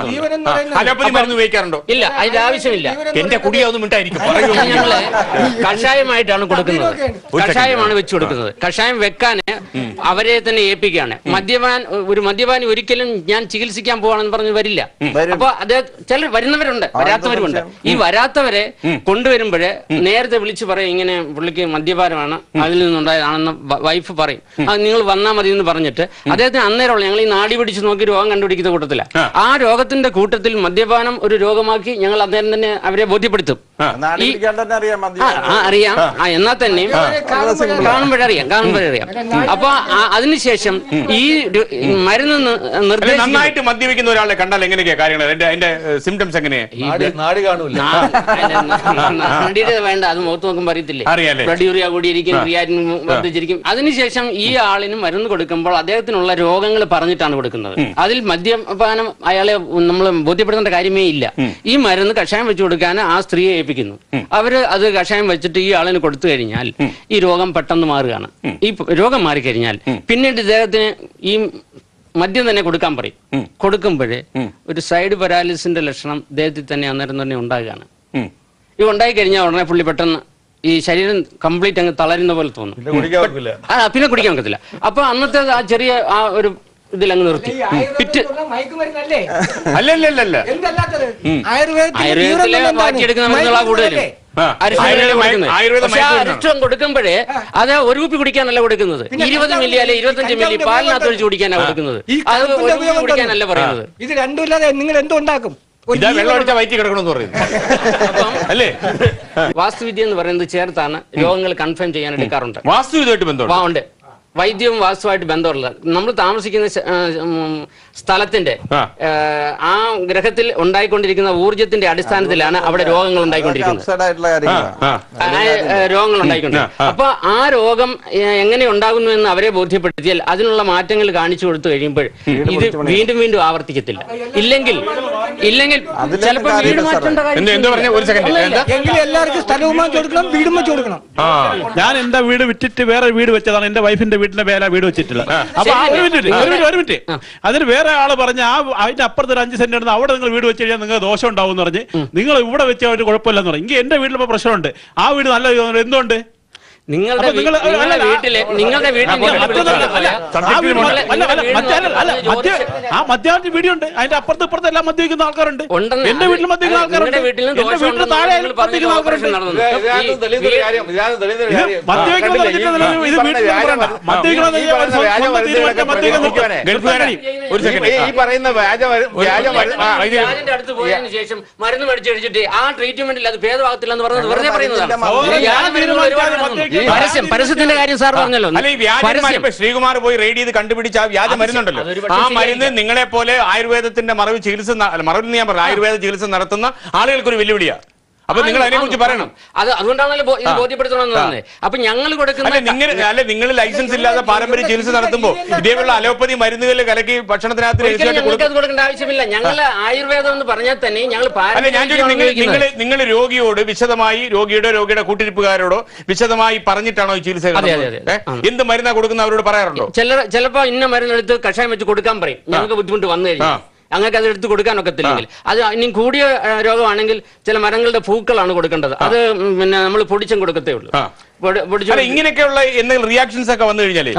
ഇല്ല, അതിന്റെ ആവശ്യമില്ല. എന്റെ കുടിയൊന്നും മിണ്ടായിരിക്കും. ഞങ്ങള് കഷായമായിട്ടാണ് കൊടുക്കുന്നത്, കഷായമാണ് വെച്ചു കൊടുക്കുന്നത്. കഷായം വെക്കാൻ അവരെ തന്നെ ഏൽപ്പിക്കുകയാണ്. ഒരു മദ്യപാനി ഒരിക്കലും ഞാൻ ചികിത്സിക്കാൻ പോവാണെന്ന് പറഞ്ഞ് വരില്ല. അപ്പൊ അദ്ദേഹം ചിലർ വരുന്നവരുണ്ട്, വരാത്തവരുണ്ട്. ഈ വരാത്തവരെ കൊണ്ടുവരുമ്പോഴേ നേരത്തെ വിളിച്ചു പറയും, ഇങ്ങനെ പുള്ളിക്ക് മദ്യപാനമാണ്, അതിൽ നിന്നുണ്ടായതാണെന്ന് വൈഫ് പറയും. അത് നിങ്ങൾ വന്നാൽ മതി എന്ന് പറഞ്ഞിട്ട് അദ്ദേഹത്തിന് അന്നേരമുള്ള ഞങ്ങൾ ഈ നാടി പിടിച്ച് നോക്കി രോഗം കണ്ടുപിടിക്കുന്ന കൂട്ടത്തില. ആ രോഗത്തിന്റെ കൂട്ടത്തിൽ മദ്യപാനം ഒരു രോഗമാക്കി ഞങ്ങൾ അന്നേരം തന്നെ അവരെ ബോധ്യപ്പെടുത്തും. അറിയാം, എന്നാൽ തന്നെ കാണുമ്പോഴറിയാം. അപ്പൊ അതിനുശേഷം ഈ മരുന്ന് നന്നായിട്ട് മദ്യപിക്കുന്ന ഒരാളെ കണ്ടാൽ എങ്ങനെയൊക്കെയാ കാര്യങ്ങൾ? എന്റെ സിംറ്റംസ് എങ്ങനെയാ? നാടിയുടെ വേണ്ട, അത് മുഖത്ത് നോക്കുമ്പോൾ അറിയത്തില്ലേ? ബ്ലഡ് യൂറിയ കൂടിയിരിക്കും, ക്രിയാറ്റിൻ വർദ്ധിച്ചിരിക്കും. അതിനുശേഷം ഈ ആളിന് മരുന്ന് കൊടുക്കുമ്പോൾ അദ്ദേഹത്തിനുള്ള രോഗങ്ങൾ പറഞ്ഞിട്ടാണ് കൊടുക്കുന്നത്. അതിൽ മദ്യപാനം അയാളെ നമ്മൾ ബോധ്യപ്പെടുത്തേണ്ട കാര്യമേ ഇല്ല. ഈ മരുന്ന് കഷായം വെച്ച് കൊടുക്കാൻ ആ സ്ത്രീയെ ഏൽപ്പിക്കുന്നു. അവര് അത് കഷായം വെച്ചിട്ട് ഈ ആളിന് കൊടുത്തു കഴിഞ്ഞാൽ ഈ രോഗം പെട്ടെന്ന് മാറുകയാണ്. ഈ രോഗം മാറിക്കഴിഞ്ഞാൽ പിന്നീട് ഇദ്ദേഹത്തിന് ഈ മദ്യം തന്നെ കൊടുക്കാൻ പറയും. കൊടുക്കുമ്പോഴേ ഒരു സൈഡ് പാരാലിസിന്റെ ലക്ഷണം ഇദ്ദേഹത്തിൽ തന്നെ അന്നേരം തന്നെ ഉണ്ടാകുകയാണ്. ഇത് ഉണ്ടായി കഴിഞ്ഞാൽ ഉടനെ പുള്ളി പെട്ടെന്ന് ഈ ശരീരം കംപ്ലീറ്റ് അങ്ങ് തളരുന്ന പോലെ തോന്നും. പിന്നെ കുടിക്കാൻ ഒക്കത്തില്ല. അപ്പൊ അന്നത്തെ ആ ചെറിയ ആ ഒരു ഇതിലങ്ങ് നിർത്തി. ആയുർവേദത്തിലെ മാറ്റിയെടുക്കുന്ന മരുന്നുകളാ കൂടുതലും. അരിഷ്ടം കൊടുക്കുമ്പോഴേ അത് ഒരു കുപ്പി കുടിക്കാനല്ല കൊടുക്കുന്നത്, 20 മില്ലി അല്ലെ 25 മില്ലി പാലിനകത്ത് ഒഴിച്ച് കുടിക്കാനാണ് കൊടുക്കുന്നത്. അത് ഒരു കുപ്പി കുടിക്കാനല്ല പറയുന്നത്. ഇത് രണ്ടുമില്ലാതെ നിങ്ങൾ എന്തുണ്ടാക്കും? വാസ്തുവിദ്യ എന്ന് പറയുന്നത് ചേർത്താണ് രോഗങ്ങൾ കൺഫേം ചെയ്യാൻ എടുക്കാറുണ്ട്. വാസ്തുവിദ്യയായിട്ട് ബന്ധമുണ്ട്. വൈദ്യവും വാസ്തുവായിട്ട് ബന്ധമുള്ളത്. നമ്മൾ താമസിക്കുന്ന സ്ഥലത്തിന്റെ ആ ഗ്രഹത്തിൽ ഉണ്ടായിക്കൊണ്ടിരിക്കുന്ന ഊർജത്തിന്റെ അടിസ്ഥാനത്തിലാണ് അവിടെ രോഗങ്ങൾ ഉണ്ടായിക്കൊണ്ടിരിക്കുന്നത്. അപ്പൊ ആ രോഗം എങ്ങനെ ഉണ്ടാകുന്നു എന്ന് അവരെ ബോധ്യപ്പെടുത്തിയാൽ അതിനുള്ള മാറ്റങ്ങൾ കാണിച്ചു കൊടുത്തു കഴിയുമ്പോൾ ഇത് വീണ്ടും വീണ്ടും ആവർത്തിക്കത്തില്ല. ഇല്ലെങ്കിൽ ചിലപ്പോൾ വീട് മാറ്റേണ്ട എല്ലാവർക്കും സ്ഥലവും കൊടുക്കണം, വീടും വെച്ച് കൊടുക്കണം. ഞാൻ എന്റെ വീട് വിറ്റിട്ട് വേറെ വീട് വെച്ചതാണ്. എന്റെ വൈഫിന്റെ വീട്ടിലെ വേറെ വീട് വെച്ചിട്ടില്ല. അപ്പൊ ഒരു മിനിറ്റ് അതിന് വേറെ ആള് പറഞ്ഞ അതിന്റെ അപ്പുറത്ത് ഒരു 5 സെന്റ് ഉണ്ട്, അവിടെ നിങ്ങൾ വീട് വെച്ച് കഴിഞ്ഞാൽ നിങ്ങൾക്ക് ദോഷം ഉണ്ടാവും എന്ന് പറഞ്ഞ് നിങ്ങൾ ഇവിടെ വെച്ച ഒരു കുഴപ്പമില്ലെന്ന് പറഞ്ഞു. എങ്കിൽ എന്റെ വീട്ടിലിപ്പോ പ്രശ്നമുണ്ട്. ആ വീട് നല്ല എന്തുകൊണ്ട് നിങ്ങളുടെ വീട്ടിലെ ആ മദ്യപാന വീഡിയോ ഉണ്ട്. അതിന്റെ അപ്പുറത്ത് ഇപ്പുറത്ത് എല്ലാം മദ്യപിക്കുന്ന ആൾക്കാരുണ്ട്. എന്റെ വീട്ടിൽ മദ്യപിക്കുന്ന ആൾക്കാരുണ്ട്. എന്റെ വീട്ടിൽ താഴെ മദ്യപിക്കുന്ന ആൾക്കാരുണ്ട്. അടുത്ത് പോയതിനു ശേഷം മരുന്ന് മേടിച്ചു കഴിച്ചിട്ട് ആ ട്രീറ്റ്മെന്റിൽ അത് ഭേദമാകത്തില്ല എന്ന് പറഞ്ഞത് വെറുതെ പറയുന്നതാണ്. പരസ്യത്തിന്റെ കാര്യം സാർ പറഞ്ഞല്ലോ. ശ്രീകുമാർ പോയി റെയ്ഡ് ചെയ്ത് കണ്ടുപിടിച്ച ആ വ്യാജ മരുന്നുണ്ടല്ലോ, ആ മരുന്ന് നിങ്ങളെ പോലെ ആയുർവേദത്തിന്റെ മറവ് ചികിത്സ ആയുർവേദ ചികിത്സ നടത്തുന്ന ആളുകൾക്ക് ഒരു വെല്ലുവിളിയാണ്. അപ്പൊ നിങ്ങൾ അതിനെ കുറിച്ച് പറയണം. അതുകൊണ്ടാണല്ലോ ഇത് ബോധ്യപ്പെടുത്തണമെന്ന്. അപ്പൊ ഞങ്ങൾ കൊടുക്കുന്ന നിങ്ങൾ ലൈസൻസ് ഇല്ലാതെ പാരമ്പര്യ ചികിത്സ നടത്തുമ്പോൾ ഇതേപോലുള്ള അലോപ്പതി മരുന്നുകൾ കലക്കി ഭക്ഷണത്തിനകത്ത് കൊടുക്കേണ്ട ആവശ്യമില്ല. ഞങ്ങൾ ആയുർവേദം എന്ന് പറഞ്ഞാൽ തന്നെ ഞങ്ങൾ നിങ്ങൾ രോഗിയോട് വിശദമായി രോഗിയുടെ കൂട്ടിരിപ്പുകാരോടോ വിശദമായി പറഞ്ഞിട്ടാണോ ഈ ചികിത്സ? എന്ത് മരുന്നാ കൊടുക്കുന്ന അവരോട് പറയാറുണ്ടോ? ചിലപ്പോ ഇന്ന മരുന്നെടുത്ത് കഷായം വെച്ച് കൊടുക്കാൻ പറയും. ഞങ്ങൾക്ക് ബുദ്ധിമുട്ട് വന്നു കഴിഞ്ഞാൽ അങ്ങനെ അത് എടുത്ത് കൊടുക്കാനൊക്കത്തില്ലെങ്കിൽ, അത് ഇനി കൂടിയ രോഗമാണെങ്കിൽ ചില മരങ്ങളുടെ പൂക്കളാണ് കൊടുക്കേണ്ടത്. അത് പിന്നെ നമ്മൾ പൊടിച്ചും കൊടുക്കത്തേ ഉള്ളൂ. ഇങ്ങനെയൊക്കെയുള്ള എന്തെങ്കിലും റിയാക്ഷൻസ് ഒക്കെ വന്നു കഴിഞ്ഞാൽ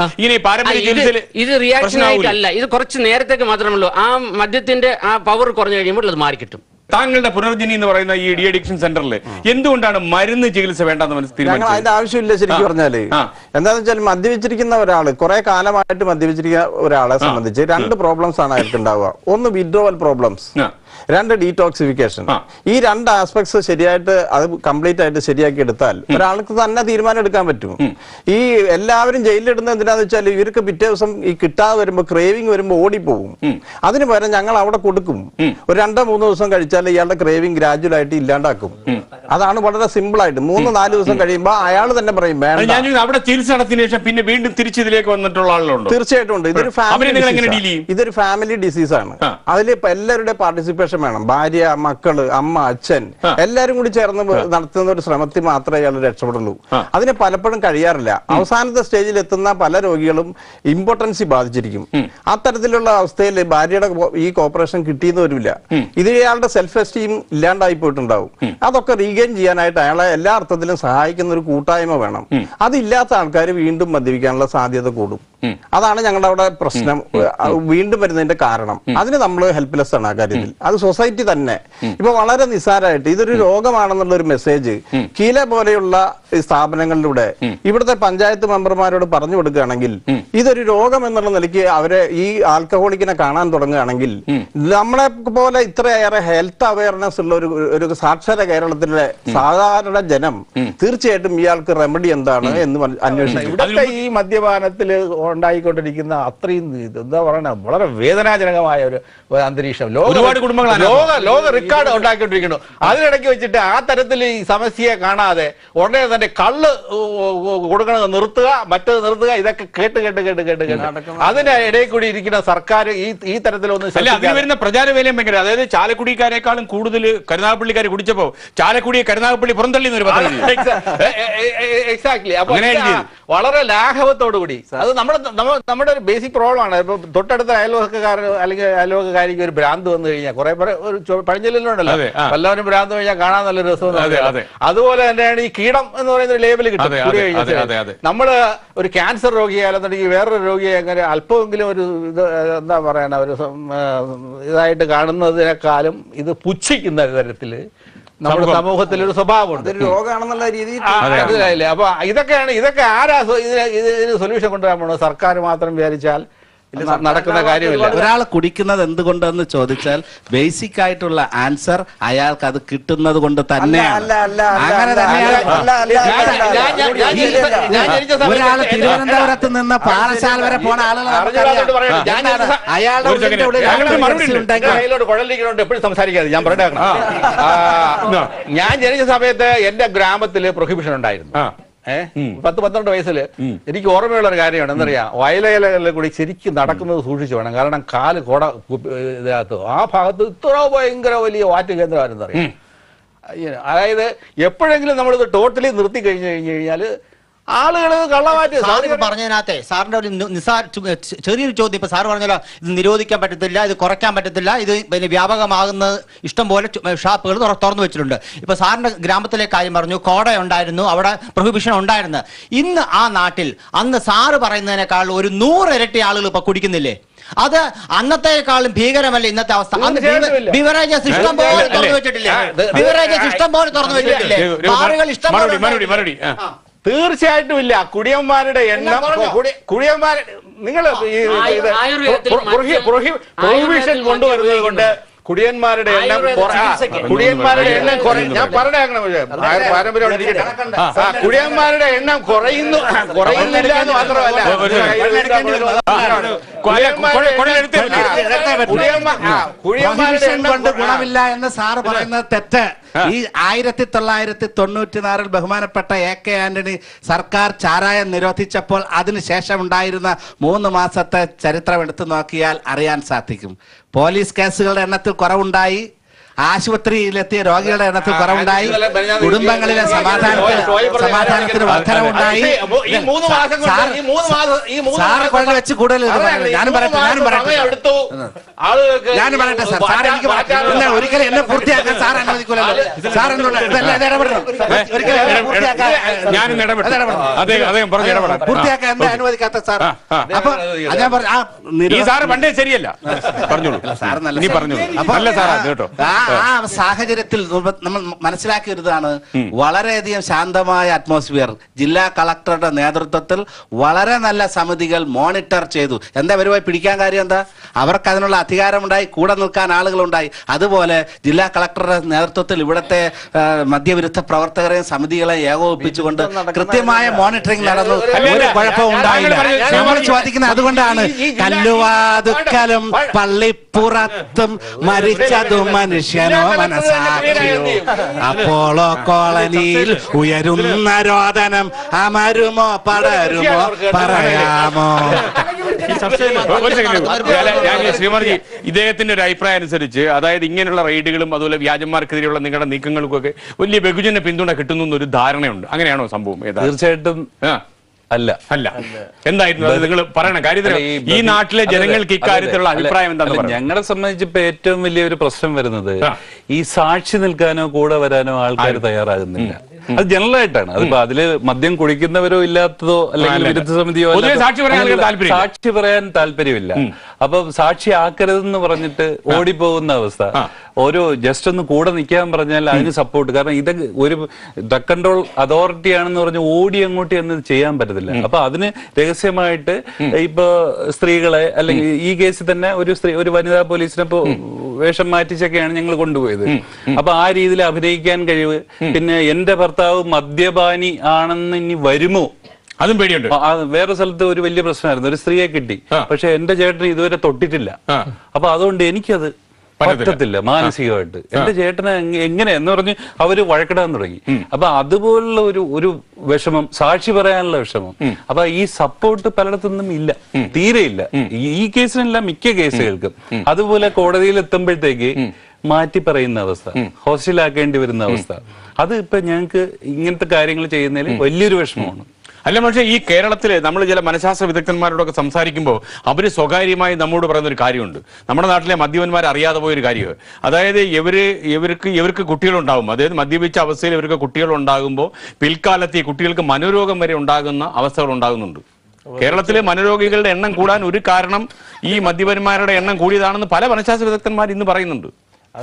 ഇത് റിയാക്ഷൻ ആയിട്ടല്ല, ഇത് കുറച്ച് നേരത്തേക്ക് മാത്രമേ ഉള്ളൂ. ആ മദ്യത്തിന്റെ ആ പവർ കുറഞ്ഞു കഴിയുമ്പോൾ അത് മാറിക്കിട്ടും. താങ്കളുടെ പുനർജനി എന്ന് പറയുന്ന ഈ ഡി അഡിക്ഷൻ സെന്ററിൽ എന്തുകൊണ്ടാണ് മരുന്ന് ചികിത്സ വേണ്ടെന്ന് തീരുമാനിച്ചത്? അതിന്റെ ആവശ്യമില്ല ശരിക്കും പറഞ്ഞാല്. എന്താണെന്ന് വെച്ചാൽ മദ്യപിച്ചിരിക്കുന്ന ഒരാള് കുറെ കാലമായിട്ട് മദ്യപിച്ചിരിക്കുന്ന ഒരാളെ സംബന്ധിച്ച് 2 പ്രോബ്ലംസ് ആണ് അയാൾക്ക് ഉണ്ടാവുക. ഒന്ന് വിഡ്രോവൽ പ്രോബ്ലംസ്, 2 ഡീടോക്സിഫിക്കേഷൻ. ഈ 2 ആസ്പെക്ട്സ് ശരിയായിട്ട് അത് കംപ്ലീറ്റ് ആയിട്ട് ശരിയാക്കി എടുത്താൽ ഒരാൾക്ക് തന്നെ തീരുമാനം എടുക്കാൻ പറ്റും. ഈ എല്ലാവരും ജയിലിലിടുന്നത് എന്തിനാന്ന് വെച്ചാൽ ഇവർക്ക് പിറ്റേ ദിവസം ഈ കിട്ടാതെ വരുമ്പോൾ ക്രേവിംഗ് വരുമ്പോൾ ഓടിപ്പോകും. അതിന് പകരം ഞങ്ങൾ അവിടെ കൊടുക്കും. ഒരു 2-3 ദിവസം കഴിച്ചാൽ ഇയാളുടെ ക്രേവിംഗ് ഗ്രാജുവൽ ആയിട്ട് ഇല്ലാണ്ടാക്കും. അതാണ് വളരെ സിമ്പിൾ ആയിട്ട്. 3-4 ദിവസം കഴിയുമ്പോൾ അയാൾ തന്നെ പറയും വേണ്ട. അവിടെ ചികിത്സ നടത്തിയതിനു ശേഷം പിന്നെ വീണ്ടും തിരിച്ചിതിലേക്ക് വന്നിട്ടുള്ള ആളുകളുണ്ട്. തീർച്ചയായിട്ടും ഉണ്ട്. ഇതൊരു ഫാമിലി ഡിസീസ് ആണ്. അതിൽ എല്ലാവരുടെ പാർട്ടിസിപ്പേഷൻ വേണം. ഭാര്യ, മക്കള്, അമ്മ, അച്ഛൻ എല്ലാരും കൂടി ചേർന്ന് നടത്തുന്ന ഒരു ശ്രമത്തിൽ മാത്രമേ അയാൾ രക്ഷപ്പെടുള്ളൂ. അതിന് പലപ്പോഴും കഴിയാറില്ല. അവസാനത്തെ സ്റ്റേജിൽ എത്തുന്ന പല രോഗികളും ഇമ്പോർട്ടൻസി ബാധിച്ചിരിക്കും. അത്തരത്തിലുള്ള അവസ്ഥയിൽ ഭാര്യയുടെ ഈ കോപ്പറേഷൻ കിട്ടിയെന്ന് വരില്ല. ഇത് ഇയാളുടെ സെൽഫ് എസ്റ്റീം ഇല്ലാണ്ടായി പോയിട്ടുണ്ടാവും. അതൊക്കെ റീഗെയിൻ ചെയ്യാനായിട്ട് അയാളെ എല്ലാ അർത്ഥത്തിലും സഹായിക്കുന്ന ഒരു കൂട്ടായ്മ വേണം. അതില്ലാത്ത ആൾക്കാർ വീണ്ടും മദ്യപിക്കാനുള്ള സാധ്യത കൂടും. അതാണ് ഞങ്ങളുടെ അവിടെ പ്രശ്നം വീണ്ടും വരുന്നതിന്റെ കാരണം. അതിന് നമ്മൾ ഹെൽപ്ലെസ് ആണ് ആ കാര്യത്തിൽ. അത് സൊസൈറ്റി തന്നെ ഇപ്പൊ വളരെ നിസ്സാരമായിട്ട് ഇതൊരു രോഗമാണെന്നുള്ള ഒരു മെസ്സേജ് കീല പോലെയുള്ള സ്ഥാപനങ്ങളിലൂടെ ഇവിടുത്തെ പഞ്ചായത്ത് മെമ്പർമാരോട് പറഞ്ഞു കൊടുക്കുകയാണെങ്കിൽ ഇതൊരു രോഗം എന്നുള്ള നിലയ്ക്ക് അവരെ ഈ ആൽക്കഹോളിക്കിനെ കാണാൻ തുടങ്ങുകയാണെങ്കിൽ നമ്മളെ പോലെ ഇത്രയേറെ ഹെൽത്ത് അവയർനെസ് ഉള്ള ഒരു സാക്ഷര കേരളത്തിലെ സാധാരണ ജനം തീർച്ചയായിട്ടും ഇയാൾക്ക് റെമഡി എന്താണ് എന്ന് അന്വേഷിക്കും. ഇവിടുത്തെ ഈ മദ്യപാനത്തിൽ ഉണ്ടായിക്കൊണ്ടിരിക്കുന്ന അത്രയും എന്താ പറയുക വളരെ വേദനാജനകമായ ഒരു അന്തരീക്ഷം ലോക റെക്കോർഡ് ഉണ്ടാക്കിക്കൊണ്ടിരിക്കുന്നു. അതിനിടയ്ക്ക് വെച്ചിട്ട് ആ തരത്തിൽ ഈ സമസ്യയെ കാണാതെ ഉടനെ തന്നെ കള്ള് കൊടുക്കണത് നിർത്തുക, മറ്റത് നിർത്തുക, ഇതൊക്കെ കേട്ട് അതിനിടയിൽ കൂടി ഇരിക്കുന്ന സർക്കാർ ഈ തരത്തിലൊന്നും വരുന്ന പ്രചാരവേലയും ഭയങ്കര. അതായത് ചാലക്കുടിക്കാരെക്കാളും കൂടുതൽ കരുനാഗപ്പള്ളിക്കാർ കുടിച്ചപ്പോ ചാലക്കുടിയെ കരുനാഗപ്പള്ളി പുറന്തള്ളി എക്സാക്ട്ലി. അപ്പൊ വളരെ ലാഘവത്തോടുകൂടി അത് നമ്മുടെ ഒരു ബേസിക് പ്രോബ്ലം ആണ്. ഇപ്പൊ തൊട്ടടുത്ത അയൽവക്കക്കാരൻ അല്ലെങ്കിൽ അയൽവക്കക്കാരിക്ക് ഒരു ഭ്രാന്ത് വന്നു കഴിഞ്ഞാൽ കുറെ പേര് ഒരു പഴഞ്ചൊല്ലുണ്ടല്ലോ, എല്ലാവരും ഭ്രാന്ത് കഴിഞ്ഞാൽ കാണാൻ നല്ല രസം. അതുപോലെ തന്നെയാണ് ഈ കീടം എന്ന് പറയുന്ന ഒരു ലേബിൾ കിട്ടും. നമ്മള് ഒരു ക്യാൻസർ രോഗിയാലെന്നുണ്ടെങ്കിൽ വേറൊരു രോഗിയെ അങ്ങനെ അല്പമെങ്കിലും ഒരു ഇത് എന്താ പറയണ ഒരു ഇതായിട്ട് കാണുന്നതിനേക്കാളും ഇത് പുച്ഛിക്കുന്ന തരത്തില് നമ്മുടെ സമൂഹത്തിലൊരു സ്വഭാവമുണ്ട്. രോഗമാണെന്നുള്ള രീതിയിൽ അപ്പൊ ഇതൊക്കെ ആരാ ഇതിന് സൊല്യൂഷൻ കൊണ്ടുവരാൻ പോണത്? സർക്കാർ മാത്രം വിചാരിച്ചാൽ നടക്കുന്ന കാര്യമില്ല. ഒരാൾ കുടിക്കുന്നത് എന്തുകൊണ്ടെന്ന് ചോദിച്ചാൽ ബേസിക് ആയിട്ടുള്ള ആൻസർ അയാൾക്ക് അത് കിട്ടുന്നത് കൊണ്ട് തന്നെയാണ്. അങ്ങനെ തന്നെയാണ്. ഒരാൾ തിരുവനന്തപുരത്ത് നിന്ന് പാറശാല വരെ പോണ ആളുകൾ എപ്പോഴും സംസാരിക്കാതെ ഞാൻ പറയട്ടെ. ഞാൻ ജനിച്ച സമയത്ത് എന്റെ ഗ്രാമത്തില് പ്രൊഹിബിഷൻ ഉണ്ടായിരുന്നു. 10-12 വയസ്സില് എനിക്ക് ഓർമ്മയുള്ള ഒരു കാര്യമാണ്. എന്തറിയാം, വയലകളിൽ കൂടി ശരിക്കും നടക്കുന്നത് സൂക്ഷിച്ചു വേണം. കാരണം കാല് കോട ഇതിനകത്ത് ആ ഭാഗത്ത് ഇത്ര ഭയങ്കര വലിയ വാറ്റ് കേന്ദ്രമായിരുന്നു അറിയാം. അതായത് എപ്പോഴെങ്കിലും നമ്മളിത് ടോട്ടലി നിർത്തി കഴിഞ്ഞാൽ ആളുകൾ കള്ളമാറ്റ് പറഞ്ഞതിനകത്തെ സാറിന്റെ ഒരു ചെറിയൊരു ചോദ്യം. ഇപ്പൊ സാറ് പറഞ്ഞല്ലോ ഇത് നിരോധിക്കാൻ പറ്റത്തില്ല, ഇത് കുറയ്ക്കാൻ പറ്റത്തില്ല, ഇത് പിന്നെ വ്യാപകമാകുന്ന ഇഷ്ടം പോലെ ഷാപ്പുകൾ തുറന്നു വെച്ചിട്ടുണ്ട്. ഇപ്പൊ സാറിന്റെ ഗ്രാമത്തിലെ കാര്യം പറഞ്ഞു, കോട ഉണ്ടായിരുന്നു, അവിടെ പ്രൊഹിബിഷൻ ഉണ്ടായിരുന്നു. ഇന്ന് ആ നാട്ടിൽ അന്ന് സാറ് പറയുന്നതിനേക്കാൾ ഒരു 100 ഇരട്ടി ആളുകൾ ഇപ്പൊ കുടിക്കുന്നില്ലേ? അത് അന്നത്തെക്കാളും ഭീകരമല്ല ഇന്നത്തെ അവസ്ഥ. ബിവറേജസ് ഇഷ്ടം പോലെ തുറന്നു വെച്ചിട്ടില്ലേ? ബിവറേജസ് ഇഷ്ടം പോലെ തുറന്നു വെച്ചിട്ടില്ലേ? ബാറുകൾ ഇഷ്ടം പോലെ. തീർച്ചയായിട്ടും ഇല്ല. കുടിയന്മാരുടെ എണ്ണം നിങ്ങൾ പ്രൊഹിബിഷൻ കൊണ്ടുവരുന്നത് കൊണ്ട് കുടിയന്മാരുടെ എണ്ണം ഞാൻ പറഞ്ഞേക്കണം. പാരമ്പര്യം കുടിയന്മാരുടെ എണ്ണം കുറയുന്നില്ല എന്ന് മാത്രമല്ല, കുടിയന്മാരുടെ എണ്ണം കൊണ്ട് ഗുണമില്ല എന്ന് സാറ് പറയുന്നത് തെറ്റ്. ഈ 1994 ബഹുമാനപ്പെട്ട AK ആന്റണി സർക്കാർ ചാരായം നിരോധിച്ചപ്പോൾ അതിനുശേഷം ഉണ്ടായിരുന്ന 3 മാസത്തെ ചരിത്രം എടുത്തു നോക്കിയാൽ അറിയാൻ സാധിക്കും. പോലീസ് കേസുകളുടെ എണ്ണത്തിൽ കുറവുണ്ടായി, ആശുപത്രിയിലെത്തിയ രോഗികളുടെ എണ്ണത്തിൽ കുറവുണ്ടായി, കുടുംബങ്ങളിലെ സമാധാനത്തിന് വർധനവുണ്ടായി. സാറ് കൊണ്ടു വെച്ച് കൂടുതൽ ഞാനും പറയട്ടെ സാർ. എനിക്ക് ഒരിക്കലും എന്നെ പൂർത്തിയാക്കാൻ സാർ അനുവദിക്കൂലല്ലോ. സാർ പൂർത്തിയാക്കാൻ എന്നെ അനുവദിക്കാത്ത സാർ. അപ്പൊ ശരിയല്ല ആ സാഹചര്യത്തിൽ നമ്മൾ മനസ്സിലാക്കിയതാണ് വളരെയധികം ശാന്തമായ അറ്റ്മോസ്ഫിയർ. ജില്ലാ കളക്ടറുടെ നേതൃത്വത്തിൽ വളരെ നല്ല സമിതികൾ മോണിറ്റർ ചെയ്തു. എന്താ അവരുമായി പിടിക്കാൻ കാര്യം? എന്താ അവർക്ക് അതിനുള്ള അധികാരമുണ്ടായി, കൂടെ നിൽക്കാൻ ആളുകളുണ്ടായി. അതുപോലെ ജില്ലാ കളക്ടറുടെ നേതൃത്വത്തിൽ ഇവിടുത്തെ മദ്യവിരുദ്ധ പ്രവർത്തകരെയും സമിതികളെയും ഏകോപിപ്പിച്ചുകൊണ്ട് കൃത്യമായ മോണിറ്ററിംഗ് നടന്നു. ഒരു കുഴപ്പവും ഉണ്ടായില്ല. നമ്മൾ ചോദിക്കുന്നത് അതുകൊണ്ടാണ്, കല്ലുവാതുക്കലും പള്ളിപ്പുറത്തും മരിച്ചതും മനുഷ്യനോ മനസാക്ഷിയോ, അപ്പോളോ കോളനിയിൽ ഉയരുന്ന രോദനം അമരുമോ പടരുമോ പറയാമോ? ശ്രീമാർജി, ഇദ്ദേഹത്തിന്റെ ഒരു അഭിപ്രായം അനുസരിച്ച്, അതായത് ഇങ്ങനെയുള്ള റെയ്ഡുകളും അതുപോലെ വ്യാജന്മാർക്കെതിരെയുള്ള നിങ്ങളുടെ നീക്കങ്ങൾക്കൊക്കെ വലിയ ബഹുജന പിന്തുണ കിട്ടുന്നു എന്നൊരു ധാരണയുണ്ട്. അങ്ങനെയാണോ സംഭവം? തീർച്ചയായിട്ടും അല്ല. എന്തായിരുന്നു നിങ്ങൾ പറയണം കാര്യത്തിൽ ഈ നാട്ടിലെ ജനങ്ങൾക്ക് ഇക്കാര്യത്തിലുള്ള അഭിപ്രായം എന്താണ്? ഞങ്ങളെ സംബന്ധിച്ച് ഇപ്പൊ ഏറ്റവും വലിയൊരു പ്രശ്നം വരുന്നത് ഈ സാക്ഷി നിൽക്കാനോ കൂടെ വരാനോ ആൾക്കാർ തയ്യാറാകുന്നില്ല. അത് ജനറൽ ആയിട്ടാണ്. അതിപ്പോ അതില് മദ്യം കുടിക്കുന്നവരോ ഇല്ലാത്തതോ അല്ലെങ്കിൽ വിരുദ്ധ സമിതിയോ സാക്ഷി പറയാൻ താല്പര്യമില്ല. അപ്പൊ സാക്ഷി ആക്കരുതെന്ന് പറഞ്ഞിട്ട് ഓടിപ്പോകുന്ന അവസ്ഥ. ഓരോ ജസ്റ്റ് ഒന്ന് കൂടെ നിൽക്കാൻ പറഞ്ഞാൽ അതിന് സപ്പോർട്ട്. കാരണം ഇത് ഒരു ഡ്രഗ് കൺട്രോൾ അതോറിറ്റി ആണെന്ന് പറഞ്ഞ് ഓടി അങ്ങോട്ട് എന്ന് ചെയ്യാൻ പറ്റത്തില്ല. അപ്പൊ അതിന് രഹസ്യമായിട്ട് ഇപ്പൊ സ്ത്രീകളെ, അല്ലെങ്കിൽ ഈ കേസിൽ തന്നെ ഒരു വനിതാ പോലീസിനെ ഇപ്പോ വേഷം മാറ്റിച്ചൊക്കെയാണ് ഞങ്ങൾ കൊണ്ടുപോയത്. അപ്പൊ ആ രീതിയിൽ അഭിനയിക്കാൻ കഴിവ്. പിന്നെ എന്റെ ഭർത്താവ് മദ്യപാനി ആണെന്ന് ഇനി വരുമോ അതും പേടിയുണ്ട്. വേറെ സ്ഥലത്ത് ഒരു വലിയ പ്രശ്നമായിരുന്നു, ഒരു സ്ത്രീയെ കിട്ടി, പക്ഷെ എന്റെ ചേട്ടന് ഇതുവരെ തൊട്ടിട്ടില്ല. അപ്പൊ അതുകൊണ്ട് എനിക്കത് പറ്റത്തില്ല മാനസികമായിട്ട്. എന്റെ ചേട്ടനെ എങ്ങനെ എന്ന് പറഞ്ഞ് അവര് വഴക്കിടാൻ തുടങ്ങി. അപ്പൊ അതുപോലുള്ള ഒരു വിഷമം, സാക്ഷി പറയാനുള്ള വിഷമം. അപ്പൊ ഈ സപ്പോർട്ട് പലയിടത്തൊന്നും ഇല്ല, തീരെ ഇല്ല. ഈ കേസിനല്ല, മിക്ക കേസുകൾക്കും. അതുപോലെ കോടതിയിൽ എത്തുമ്പോഴത്തേക്ക് മാറ്റി പറയുന്ന അവസ്ഥ, ഹോസ്റ്റലാക്കേണ്ടി വരുന്ന അവസ്ഥ. അത് ഇപ്പൊ ഞങ്ങൾക്ക് ഇങ്ങനത്തെ കാര്യങ്ങൾ ചെയ്യുന്നതിൽ വലിയൊരു വിഷമമാണ്. അല്ല, പക്ഷേ ഈ കേരളത്തില് നമ്മൾ ചില മനഃശാസ്ത്ര വിദഗ്ധന്മാരോടൊക്കെ സംസാരിക്കുമ്പോൾ അവർ സ്വകാര്യമായി നമ്മോട് പറയുന്ന ഒരു കാര്യമുണ്ട്. നമ്മുടെ നാട്ടിലെ മദ്യപന്മാർ അറിയാതെ പോയൊരു കാര്യം, അതായത് ഇവർക്ക് കുട്ടികളുണ്ടാകും. അതായത് മദ്യപിച്ച അവസ്ഥയിൽ ഇവർക്ക് കുട്ടികളുണ്ടാകുമ്പോൾ പിൽക്കാലത്ത് ഈ കുട്ടികൾക്ക് മനോരോഗം വരെ ഉണ്ടാകുന്ന അവസ്ഥകൾ ഉണ്ടാകുന്നുണ്ട്. കേരളത്തിലെ മനോരോഗികളുടെ എണ്ണം കൂടാൻ ഒരു കാരണം ഈ മദ്യപന്മാരുടെ എണ്ണം കൂടിയതാണെന്ന് പല മനഃശാസ്ത്ര വിദഗ്ധന്മാർ ഇന്ന് പറയുന്നുണ്ട്.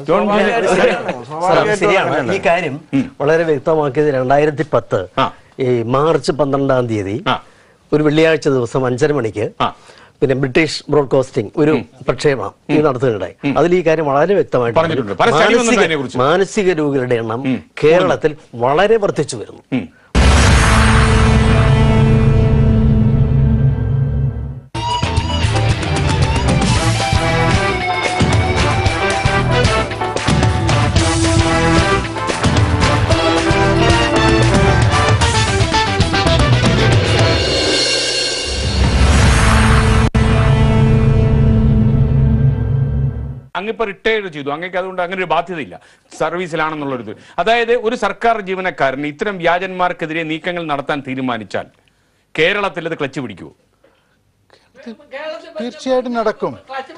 ശരിയാണ്. ഈ കാര്യം വളരെ വ്യക്തമാക്കിയത് 2010 ഈ മാർച്ച് 12-ാം തീയതി ഒരു വെള്ളിയാഴ്ച ദിവസം 5:30 മണിക്ക് പിന്നെ ബ്രിട്ടീഷ് ബ്രോഡ്കാസ്റ്റിംഗ് ഒരു പ്രക്ഷേപണം ഇത് നടത്തുകയുണ്ടായി. അതിൽ ഈ കാര്യം വളരെ വ്യക്തമായിട്ട് മാനസിക രോഗികളുടെ എണ്ണം കേരളത്തിൽ വളരെ വർദ്ധിച്ചു വരുന്നു. അങ്ങിപ്പോ റിട്ടയർഡ് ചെയ്തു, അങ്ങേക്ക് അതുകൊണ്ട് അങ്ങനെ ഒരു ബാധ്യതയില്ല, സർവീസിലാണെന്നുള്ളൊരിത്. അതായത് ഒരു സർക്കാർ ജീവനക്കാരന് ഇത്തരം വ്യാജന്മാർക്കെതിരെ നീക്കങ്ങൾ നടത്താൻ തീരുമാനിച്ചാൽ കേരളത്തിൽ അത് ക്ലച്ച് പിടിക്കുമോ? തീർച്ചയായിട്ടും നടക്കും.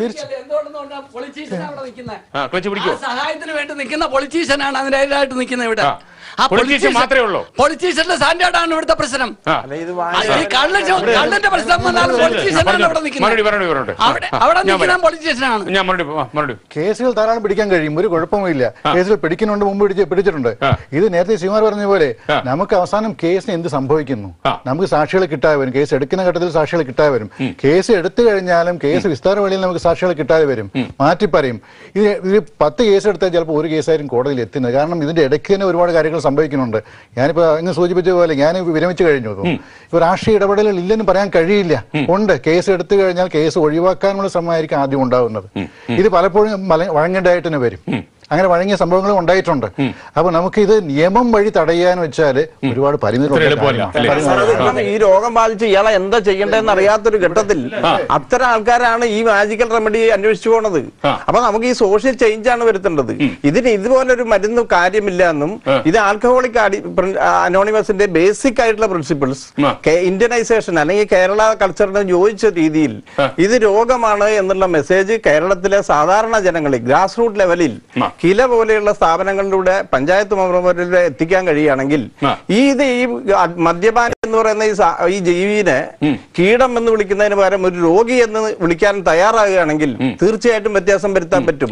സഹായത്തിന് വേണ്ടി നിൽക്കുന്ന പൊളിറ്റീഷ്യനാണ് അതിനായിട്ട് നിൽക്കുന്നത് ഇവിടെ. പൊളിറ്റീഷ്യൻ മാത്രമേ ഉള്ളൂ. പൊളിറ്റീഷ്യന്റെ സ്റ്റാൻഡേർഡാണ് ഇവിടുത്തെ പ്രശ്നം. കള്ളിന്റെ പ്രശ്നം വന്നാലും പൊളിറ്റീഷ്യനാണ് ഇവിടെ നിൽക്കുന്നത്. അവിടെ നിൽക്കുന്ന പൊളിറ്റീഷ്യനാണ്. കേസുകൾ ധാരാളം പിടിക്കാൻ കഴിയും, ഒരു കുഴപ്പമില്ല. കേസുകൾ പിടിക്കുന്നുണ്ട്, മുമ്പ് പിടിച്ചിട്ടുണ്ട്. ഇത് നേരത്തെ ശ്രീമാർ പറഞ്ഞ പോലെ നമുക്ക് അവസാനം കേസിന് എന്ത് സംഭവിക്കുന്നു, നമുക്ക് സാക്ഷികൾ കിട്ടാതെ വരും. കേസ് എടുക്കുന്ന ഘട്ടത്തിൽ സാക്ഷികൾ കിട്ടാതെ വരും. കേസ് എടുത്തു കഴിഞ്ഞാലും കേസ് വിസ്താര വഴിയിൽ നമുക്ക് സാക്ഷികൾ കിട്ടാതെ വരും, മാറ്റി പറയും. ഇത് 10 കേസ് എടുത്താൽ ചിലപ്പോൾ ഒരു കേസായിരിക്കും കോടതിയിൽ എത്തുന്നത്. കാരണം ഇതിന്റെ ഇടയ്ക്ക് തന്നെ ഒരുപാട് കാര്യങ്ങൾ സംഭവിക്കുന്നുണ്ട്. ഞാനിപ്പോ അങ്ങ് സൂചിപ്പിച്ച പോലെ ഞാൻ വിരമിച്ചു കഴിഞ്ഞു. ഇപ്പൊ രാഷ്ട്രീയ ഇടപെടലുകൾ ഇല്ലെന്ന് പറയാൻ കഴിയില്ല. ഉണ്ട്. കേസ് എടുത്തു കഴിഞ്ഞാൽ കേസ് ഒഴിവാക്കാനുള്ള ശ്രമമായിരിക്കും ആദ്യം ഉണ്ടാവുന്നത്. ഇത് പലപ്പോഴും വഴങ്ങേണ്ടതായിട്ട് തന്നെ വരും. അങ്ങനെ വഴങ്ങിയ സംഭവങ്ങളും ഉണ്ടായിട്ടുണ്ട്. അപ്പൊ നമുക്ക് ഇത് നിയമം വഴി തടയാന്ന് വെച്ചാല് ഒരുപാട് പരിമിതികളുണ്ട്. ഈ രോഗം ബാധിച്ച് ഇയാളെ എന്താ ചെയ്യേണ്ടതെന്ന് അറിയാത്തൊരു ഘട്ടത്തിൽ അത്തരം ആൾക്കാരാണ് ഈ മാജിക്കൽ റെമഡി അന്വേഷിച്ചു പോണത്. അപ്പൊ നമുക്ക് ഈ സോഷ്യൽ ചേഞ്ച് ആണ് വരുത്തേണ്ടത്. ഇതിന് ഇതുപോലൊരു മരുന്ന് കാര്യമില്ല എന്നും ഇത് ആൽക്കഹോളിക് അനോണിമസിന്റെ ബേസിക് ആയിട്ടുള്ള പ്രിൻസിപ്പിൾസ് ഇന്ത്യനൈസേഷൻ അല്ലെങ്കിൽ കേരള കൾച്ചറിന് യോജിച്ച രീതിയിൽ ഇത് രോഗമാണ് എന്നുള്ള മെസ്സേജ് കേരളത്തിലെ സാധാരണ ജനങ്ങളിൽ ഗ്രാസ് റൂട്ട് ലെവലിൽ കില പോലെയുള്ള സ്ഥാപനങ്ങളിലൂടെ പഞ്ചായത്ത് മെമ്പർമാരിലൂടെ എത്തിക്കാൻ കഴിയുകയാണെങ്കിൽ ഈ മദ്യപാനം എന്ന് പറയുന്ന ഈ ജീവിനെ കീടം എന്ന് വിളിക്കുന്നതിന് പകരം ഒരു രോഗി എന്ന് വിളിക്കാൻ തയ്യാറാകുകയാണെങ്കിൽ തീർച്ചയായിട്ടും വ്യത്യാസം വരുത്താൻ പറ്റും.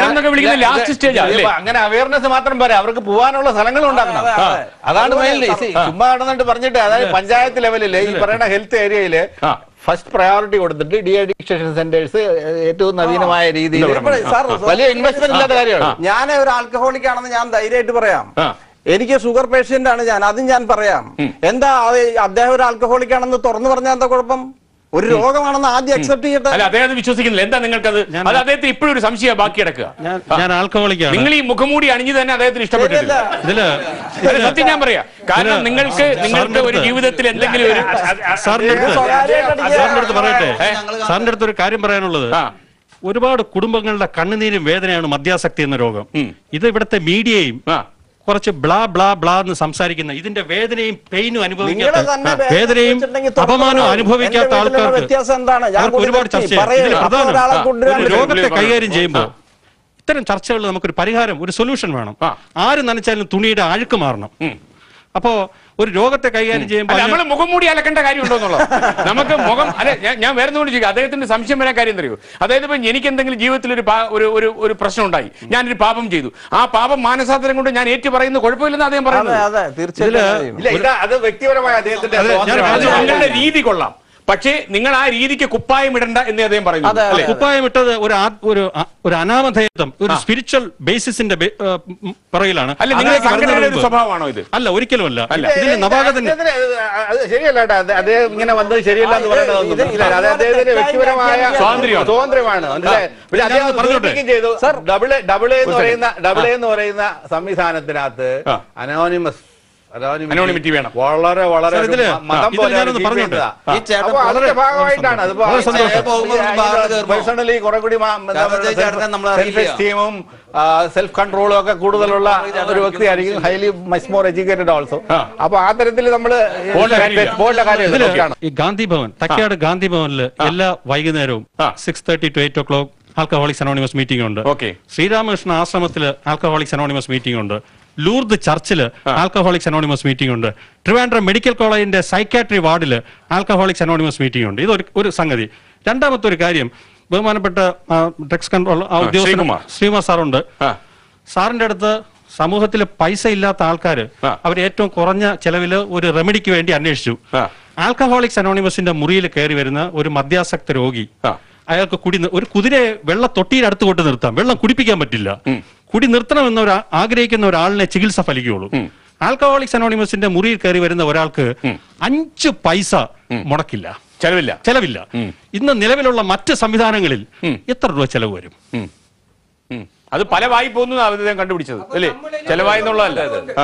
അങ്ങനെ അവയർനെസ് മാത്രം പോരാ, അവർക്ക് പോകാനുള്ള സ്ഥലങ്ങൾ ഉണ്ടാക്കണം. അതാണ് ചുമ്മാ നടന്നിട്ട് പറഞ്ഞിട്ട്, അതായത് പഞ്ചായത്ത് ലെവലില് ഈ പറയുന്ന ഹെൽത്ത് ഏരിയയില് ഫസ്റ്റ് പ്രയോറിറ്റി കൊടുത്തിട്ട് ഡി അഡിക്ഷൻ സെന്റേഴ്സ് ഏറ്റവും നവീനമായ രീതിയിൽ വലിയ ഇൻവെസ്റ്റ്മെന്റ് ഇല്ലാത്ത കാര്യമാണ്. ഞാൻ ഒരു ആൽക്കഹോളിക് ആണെന്ന് ഞാൻ ധൈര്യമായിട്ട് പറയാം. എനിക്ക് ഷുഗർ പേഷ്യന്റ് ആണ് ഞാൻ, അതും ഞാൻ പറയാം. എന്താ അദ്ദേഹം ഒരു ആൽക്കഹോളിക് ആണെന്ന് തുറന്നു പറഞ്ഞാൽ എന്താ കുഴപ്പം? ഒരു രോഗമാണെന്ന് ആദ്യം അക്സെപ്റ്റ് ചെയ്യട്ടെ. അല്ല, അദ്ദേഹം വിശ്വസിക്കുന്നില്ല. എന്താ നിങ്ങൾക്കത്? അത് അദ്ദേഹത്തിന് ഇപ്പോഴും ഒരു സംശയം ബാക്കി കിടക്കുക. ഞാൻ ആൽക്കഹോളിക്കാണ്. നിങ്ങൾ ഈ മുഖംമൂടി അണിഞ്ഞ് തന്നെ അദ്ദേഹത്തിന് ഇഷ്ടപ്പെട്ടില്ല. സത്യം ഞാൻ പറയാം. കാരണം നിങ്ങൾക്ക് ഒരു ജീവിതത്തിൽ എന്തെങ്കിലും ഒരു സാറിന്റെ അടുത്ത് ഒരു കാര്യം പറയാനുള്ളത്, ഒരുപാട് കുടുംബങ്ങളുടെ കണ്ണുനീരും വേദനയാണ് മദ്യാസക്തി എന്ന രോഗം. ഇത് ഇവിടുത്തെ മീഡിയയും കുറച്ച് ബ്ലാ ബ്ലാ ബ്ലാ എന്ന് സംസാരിക്കുന്ന, ഇതിന്റെ വേദനയും പെയിനും അനുഭവിക്കാത്ത, വേദനയും അപമാനവും അനുഭവിക്കാത്ത ആൾക്കാർക്ക് ഒരുപാട് ചർച്ച ചെയ്യാം. രോഗത്തെ കൈകാര്യം ചെയ്യുമ്പോൾ ഇത്തരം ചർച്ചകളിൽ നമുക്കൊരു പരിഹാരം, ഒരു സൊല്യൂഷൻ വേണം. ആര് നനച്ചാലും തുണിയുടെ അഴുക്ക് മാറണം. അപ്പോ ഒരു രോഗത്തെ കൈകാര്യം ചെയ്യുമ്പോൾ നമ്മൾ മുഖം മൂടി അലക്കേണ്ട കാര്യമുണ്ടോ എന്നുള്ളത് നമുക്ക് മുഖം അല്ലെ. ഞാൻ വേറെ കൊണ്ട് ചോദിക്കുക, അദ്ദേഹത്തിന്റെ സംശയം വരാൻ കാര്യം അറിയൂ. അതായത് ഇപ്പൊ എനിക്ക് എന്തെങ്കിലും ജീവിതത്തിൽ ഒരു പ്രശ്നം ഉണ്ടായി, ഞാനൊരു പാപം ചെയ്തു, ആ പാപം മാനസാന്തരം കൊണ്ട് ഞാൻ ഏറ്റു പറയുന്നത് കുഴപ്പമില്ലെന്ന് അദ്ദേഹം പറയുന്നത്. തീർച്ചയായും അത് വ്യക്തിപരമായ അദ്ദേഹത്തിന്റെ രീതി കൊള്ളാം, പക്ഷേ നിങ്ങൾ ആ രീതിക്ക് കുപ്പായം ഇടണ്ട എന്ന് അദ്ദേഹം പറയുന്നു. കുപ്പായം ഇട്ടത് ഒരു അനാമധേയത്വം, ഒരു സ്പിരിച്വൽ ബേസിസിന്റെ പുറകിലാണ്. സ്വഭാവമാണോ ഇത്? അല്ല, ഒരിക്കലുമല്ല. ഇതിന് നവാഗതൻ ശരിയല്ല. അദ്ദേഹം ഇങ്ങനെ വന്നത് ശരിയല്ല എന്ന് പറയുന്നത് അദ്ദേഹത്തിന്റെ വ്യക്തിപരമായ സ്വാതന്ത്ര്യമാണ്. ചെയ്തു ഡബിൾ എ എന്ന് പറയുന്ന സംവിധാനത്തിനകത്ത് അനോണിമസ് അനോണിമിറ്റി വേണം. വളരെ വളരെ മതം പോലെ അതിന്റെ ഭാഗമായിട്ടാണ്. പേഴ്സണലി കുറെ കൂടി സെൽഫ് എസ്റ്റീമും സെൽഫ് കൺട്രോളും ഒക്കെ കൂടുതലുള്ള ഒരു വ്യക്തിയായിരിക്കും. Highly much more educated also. അപ്പൊ ആ തരത്തിൽ നമ്മള് പോകേണ്ട കാര്യം. ഈ ഗാന്ധി ഭവൻ, തക്കാട് ഗാന്ധി ഭവനിൽ എല്ലാ വൈകുന്നേരവും 6:30 to 8 o'clock alcoholics anonymous meeting ഉണ്ട്. ശ്രീരാമകൃഷ്ണ ആശ്രമത്തിൽ ആൽക്കഹോളിക്സ് അനോണിമസ് മീറ്റിംഗ് ഉണ്ട്. ലൂർദ് ചർച്ചിൽ ആൽക്കഹോളിക്സ് അനോണിമസ് മീറ്റിംഗ് ഉണ്ട്. ട്രിവാൻഡ്രം മെഡിക്കൽ കോളേജിന്റെ സൈക്കാട്രി വാർഡിൽ ആൽക്കഹോളിക്സ് അനോണിമസ് മീറ്റിംഗ് ഉണ്ട്. ഇതൊരു സംഗതി. രണ്ടാമത്തെ ഒരു കാര്യം, ബഹുമാനപ്പെട്ട ഡ്രഗ്സ് കൺട്രോൾ ഉദ്യോഗസ്ഥൻ ശ്രീകുമാർ സാറുണ്ട്. സാറിന്റെ അടുത്ത് സമൂഹത്തിൽ പൈസ ഇല്ലാത്ത ആൾക്കാർ അവർ ഏറ്റവും കുറഞ്ഞ ചെലവില് ഒരു റെമഡിക്ക് വേണ്ടി അന്വേഷിച്ചു. ആൽക്കഹോളിക്സ് അനോണിമസിന്റെ മുറിയിൽ കയറി വരുന്ന ഒരു മദ്യാസക്ത രോഗി, അയാൾക്ക് ഒരു കുതിരയെ വെള്ള തൊട്ടിയിൽ അടുത്ത് കൊണ്ട് നിർത്താം, വെള്ളം കുടിപ്പിക്കാൻ പറ്റില്ല. കുടി നിർത്തണമെന്ന് ആഗ്രഹിക്കുന്ന ഒരാളിനെ ചികിത്സ ഫലിക്കുകയുള്ളൂ. ആൽക്കഹോളിക്സ് അനോണിമസിന്റെ മുറിയിൽ കയറി വരുന്ന ഒരാൾക്ക് 5 പൈസ മുടക്കില്ല, ചെലവില്ല. ഇന്ന് നിലവിലുള്ള മറ്റ് സംവിധാനങ്ങളിൽ എത്ര രൂപ ചെലവ് വരും? അത് പല വായി പോകുന്നു അദ്ദേഹം കണ്ടുപിടിച്ചത് അല്ലേ, ചെലവായി എന്നുള്ളതല്ല.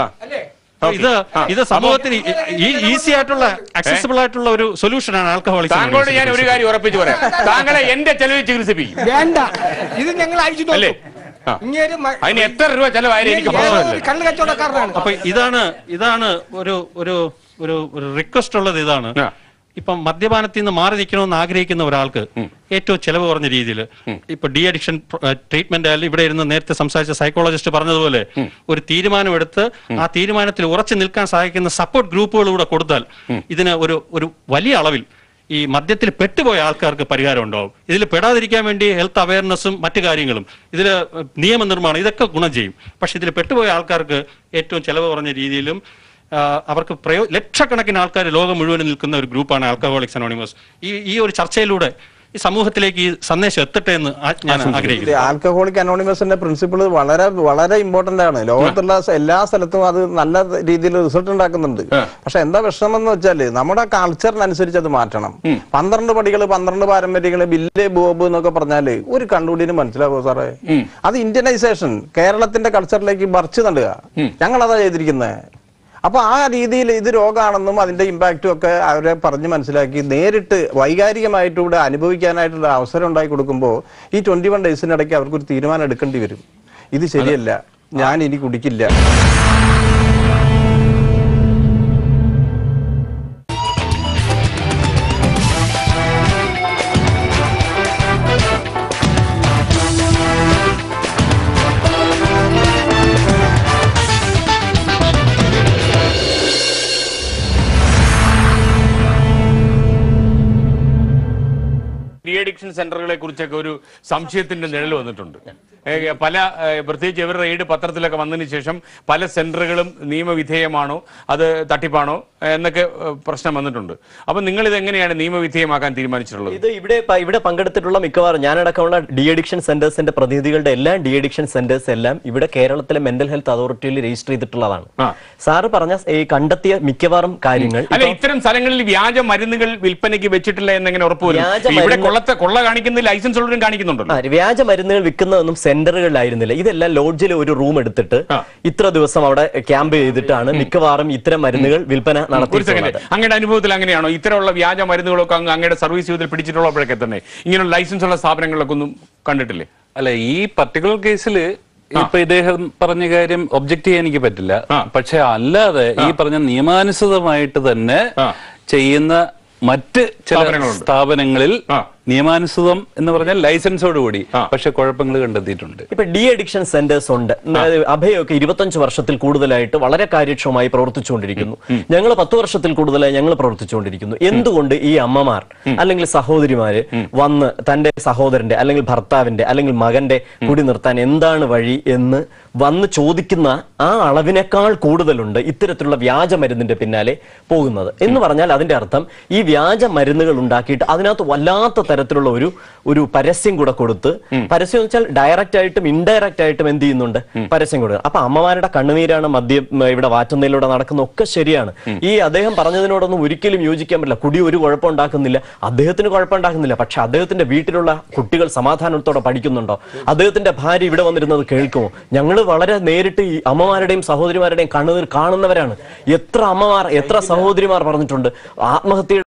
ഇത് സമൂഹത്തിന് ഈസി ആയിട്ടുള്ള അക്സസിബിൾ ആയിട്ടുള്ള ഒരു സൊല്യൂഷനാണ് ആൽക്കഹോളിക്സ്. താങ്കളോട് ഞാൻ ഒരു കാര്യം ഉറപ്പിച്ചു പറയാം, താങ്കളെ എന്റെ ചെലവിൽ ചികിത്സിപ്പിക്കും. വേണ്ട, ഇത് ഞങ്ങൾ അയച്ചു അല്ലേ? അതിന് എത്ര രൂപ ചെലവായാലും എനിക്ക് കള്ള് കച്ചവടക്കാരനാണ്. അപ്പൊ ഇതാണ് ഒരു റിക്വസ്റ്റ് ഉള്ളത്. ഇതാണ് ഇപ്പം മദ്യപാനത്തിൽ നിന്ന് മാറി നിൽക്കണമെന്ന് ആഗ്രഹിക്കുന്ന ഒരാൾക്ക് ഏറ്റവും ചെലവ് കുറഞ്ഞ രീതിയിൽ ഇപ്പൊ ഡി അഡിക്ഷൻ ട്രീറ്റ്മെന്റ് ആയാലും ഇവിടെ ഇരുന്ന് നേരത്തെ സംസാരിച്ച സൈക്കോളജിസ്റ്റ് പറഞ്ഞതുപോലെ ഒരു തീരുമാനമെടുത്ത് ആ തീരുമാനത്തിൽ ഉറച്ചു നിൽക്കാൻ സഹായിക്കുന്ന സപ്പോർട്ട് ഗ്രൂപ്പുകൾ കൂടെ കൊടുത്താൽ ഇതിന് ഒരു വലിയ അളവിൽ ഈ മദ്യത്തിൽ പെട്ടുപോയ ആൾക്കാർക്ക് പരിഹാരം ഉണ്ടാവും. ഇതിൽ പെടാതിരിക്കാൻ വേണ്ടി ഹെൽത്ത് അവയർനെസ്സും മറ്റു കാര്യങ്ങളും, ഇതിൽ നിയമനിർമ്മാണം, ഇതൊക്കെ ഗുണം ചെയ്യും. പക്ഷെ ഇതിൽ പെട്ടുപോയ ആൾക്കാർക്ക് ഏറ്റവും ചെലവ് കുറഞ്ഞ രീതിയിലും അവർക്ക് ലക്ഷക്കണക്കിന് ആൾക്കാർ ലോകം മുഴുവൻ നിൽക്കുന്ന ഒരു ഗ്രൂപ്പാണ് ആൽക്കഹോളിക്സ് അനോണിമസ്. ഈ ഒരു ചർച്ചയിലൂടെ ഈ സമൂഹത്തിലേക്ക് ഈ സന്ദേശം എത്തട്ടെ എന്ന് ഞാൻ ആഗ്രഹിക്കുന്നു. ആൽക്കഹോളിക് അനോണിമസിന്റെ പ്രിൻസിപ്പിൾ വളരെ വളരെ ഇമ്പോർട്ടന്റ് ആണ്. ലോകത്തുള്ള എല്ലാ സ്ഥലത്തും അത് നല്ല രീതിയിൽ റിസൾട്ട് ഉണ്ടാക്കുന്നുണ്ട്. പക്ഷെ എന്താ വിഷമം എന്ന് വെച്ചാല് നമ്മുടെ കൾച്ചറിനനുസരിച്ച് അത് മാറ്റണം. 12 പടികൾ, 12 പാരമ്പര്യങ്ങള്, ബില്ല് ബോബ് എന്നൊക്കെ പറഞ്ഞാല് ഒരു കണ്ടുപിടിന് മനസ്സിലാവോ സാറേ? അത് ഇന്ത്യനൈസേഷൻ, കേരളത്തിന്റെ കൾച്ചറിലേക്ക് മറിച്ച് നടുക. ഞങ്ങളതാ ചെയ്തിരിക്കുന്നത്. അപ്പൊ ആ രീതിയിൽ ഇത് രോഗമാണെന്നും അതിന്റെ ഇമ്പാക്റ്റും ഒക്കെ അവരെ പറഞ്ഞ് മനസ്സിലാക്കി നേരിട്ട് വൈകാരികമായിട്ടൂടെ അനുഭവിക്കാനായിട്ടുള്ള അവസരം ഉണ്ടാക്കി കൊടുക്കുമ്പോൾ ഈ 21 ഡേയ്സിനിടയ്ക്ക് അവർക്കൊരു തീരുമാനം എടുക്കേണ്ടി വരും. ഇത് ശരിയല്ല, ഞാൻ ഇനി കുടിക്കില്ല. ഡി അഡിക്ഷൻ സെന്ററുകളെ കുറിച്ചൊക്കെ ഒരു സംശയത്തിന്റെ നിഴൽ വന്നിട്ടുണ്ട്. പല പ്രത്യേകിച്ച് ഇവരുടെ റെയ്ഡ് പത്രത്തിലൊക്കെ വന്നതിന് ശേഷം പല സെന്ററുകളും നിയമവിധേയമാണോ അത് തട്ടിപ്പാണോ എന്നൊക്കെ പ്രശ്നം വന്നിട്ടുണ്ട്. അപ്പൊ നിങ്ങൾ ഇത് എങ്ങനെയാണ് നിയമവിധേയമാക്കാൻ തീരുമാനിച്ചിട്ടുള്ളത്? ഇത് ഇവിടെ പങ്കെടുത്തിട്ടുള്ള മിക്കവാറും ഞാനടക്കമുള്ള ഡി അഡിക്ഷൻ സെന്റേഴ്സിന്റെ പ്രതിനിധികളുടെ എല്ലാം ഡി അഡിക്ഷൻ സെന്റേഴ്സ് എല്ലാം ഇവിടെ കേരളത്തിലെ മെന്റൽ ഹെൽത്ത് അതോറിറ്റിയിൽ രജിസ്റ്റർ ചെയ്തിട്ടുള്ളതാണ്. സാറ് പറഞ്ഞ ഈ കണ്ടെത്തിയ മിക്കവാറും കാര്യങ്ങൾ അല്ല, ഇത്തരം സ്ഥലങ്ങളിൽ വ്യാജ മരുന്നുകൾ വിൽപ്പനയ്ക്ക് വെച്ചിട്ടില്ല എന്നെങ്ങനെ ഉറപ്പുവരും? ഇവിടെ കൊള്ള കാണിക്കുന്ന ലൈസൻസ് ഉള്ളവരും കാണിക്കുന്നുണ്ടല്ലോ. വ്യാജ മരുന്നുകൾ വിൽക്കുന്നതൊന്നും സെന്ററുകളിലായിരുന്നില്ല. ഇതെല്ലാം ലോഡ്ജിൽ ഒരു റൂം എടുത്തിട്ട് ഇത്ര ദിവസം അവിടെ ക്യാമ്പ് ചെയ്തിട്ടാണ് മിക്കവാറും ഇത്തരം മരുന്നുകൾ വിൽപ്പന നടത്തിയിട്ടുള്ളത്. അങ്ങയുടെ അനുഭവത്തിൽ അങ്ങനെയാണോ? ഇത്തരമുള്ള വ്യാജ മരുന്നുകളൊക്കെ അങ്ങയുടെ സർവീസ് ചെയ്തിൽ പിടിച്ചിട്ടുള്ളപ്പോഴൊക്കെ തന്നെ ഇങ്ങനെയുള്ള ലൈസൻസ് ഉള്ള സ്ഥാപനങ്ങളിലൊക്കെ ഒന്നും കണ്ടിട്ടില്ലേ? അല്ല, ഈ പർട്ടിക്കുലർ കേസിൽ ഇപ്പൊ ഇദ്ദേഹം പറഞ്ഞ കാര്യം ഒബ്ജക്ട് ചെയ്യാൻ എനിക്ക് പറ്റില്ല. പക്ഷെ അല്ലാതെ ഈ പറഞ്ഞ നിയമാനുസൃതമായിട്ട് തന്നെ ചെയ്യുന്ന മറ്റ് ചില സ്ഥാപനങ്ങളിൽ നിയമാനുസൃതം എന്ന് പറഞ്ഞാൽ ലൈസൻസോടുകൂടി പക്ഷെ കുഴപ്പങ്ങൾ കണ്ടെത്തിയിട്ടുണ്ട്. ഇപ്പൊ ഡി അഡിക്ഷൻ സെന്റേഴ്സ് ഉണ്ട്. അഭയൊക്കെ 25 വർഷത്തിൽ കൂടുതലായിട്ട് വളരെ കാര്യക്ഷമമായി പ്രവർത്തിച്ചുകൊണ്ടിരിക്കുന്നു. ഞങ്ങൾ 10 വർഷത്തിൽ കൂടുതലായി ഞങ്ങൾ പ്രവർത്തിച്ചുകൊണ്ടിരിക്കുന്നു. എന്തുകൊണ്ട് ഈ അമ്മമാർ അല്ലെങ്കിൽ സഹോദരിമാര് വന്ന് തന്റെ സഹോദരന്റെ അല്ലെങ്കിൽ ഭർത്താവിന്റെ അല്ലെങ്കിൽ മകന്റെ കുടി നിർത്താൻ എന്താണ് വഴി എന്ന് വന്ന് ചോദിക്കുന്ന ആ അളവിനേക്കാൾ കൂടുതലുണ്ട് ഇത്തരത്തിലുള്ള വ്യാജ മരുന്നിന്റെ പിന്നാലെ പോകുന്നത് എന്ന് പറഞ്ഞാൽ അതിന്റെ അർത്ഥം ഈ വ്യാജ മരുന്നുകൾ ഉണ്ടാക്കിയിട്ട് അതിനകത്ത് വല്ലാത്ത തരത്തിലുള്ള ഒരു പരസ്യം കൂടെ കൊടുത്ത്, പരസ്യം എന്ന് വെച്ചാൽ ഡയറക്റ്റ് ആയിട്ടും ഇൻഡയറക്റ്റ് ആയിട്ടും എന്ത് ചെയ്യുന്നുണ്ട്, പരസ്യം കൊടുക്കുക. അപ്പൊ അമ്മമാരുടെ കണ്ണുനീരാണ് മദ്യം ഇവിടെ വാറ്റുന്നതിലൂടെ നടക്കുന്ന ഒക്കെ ശരിയാണ്. ഈ അദ്ദേഹം പറഞ്ഞതിനോടൊന്നും ഒരിക്കലും യോജിക്കാൻ പറ്റില്ല. കുടി ഒരു കുഴപ്പം ഉണ്ടാക്കുന്നില്ല, അദ്ദേഹത്തിന് കുഴപ്പം ഉണ്ടാക്കുന്നില്ല. പക്ഷെ അദ്ദേഹത്തിന്റെ വീട്ടിലുള്ള കുട്ടികൾ സമാധാനത്തോടെ പഠിക്കുന്നുണ്ടോ? അദ്ദേഹത്തിന്റെ ഭാര്യ ഇവിടെ വന്നിരുന്നത് കേൾക്കുമോ? ഞങ്ങൾ വളരെ നേരിട്ട് ഈ അമ്മമാരുടെയും സഹോദരിമാരുടെയും കണ്ണുനീർ കാണുന്നവരാണ്. എത്ര അമ്മമാർ, എത്ര സഹോദരിമാർ പറഞ്ഞിട്ടുണ്ട് ആത്മഹത്യയുടെ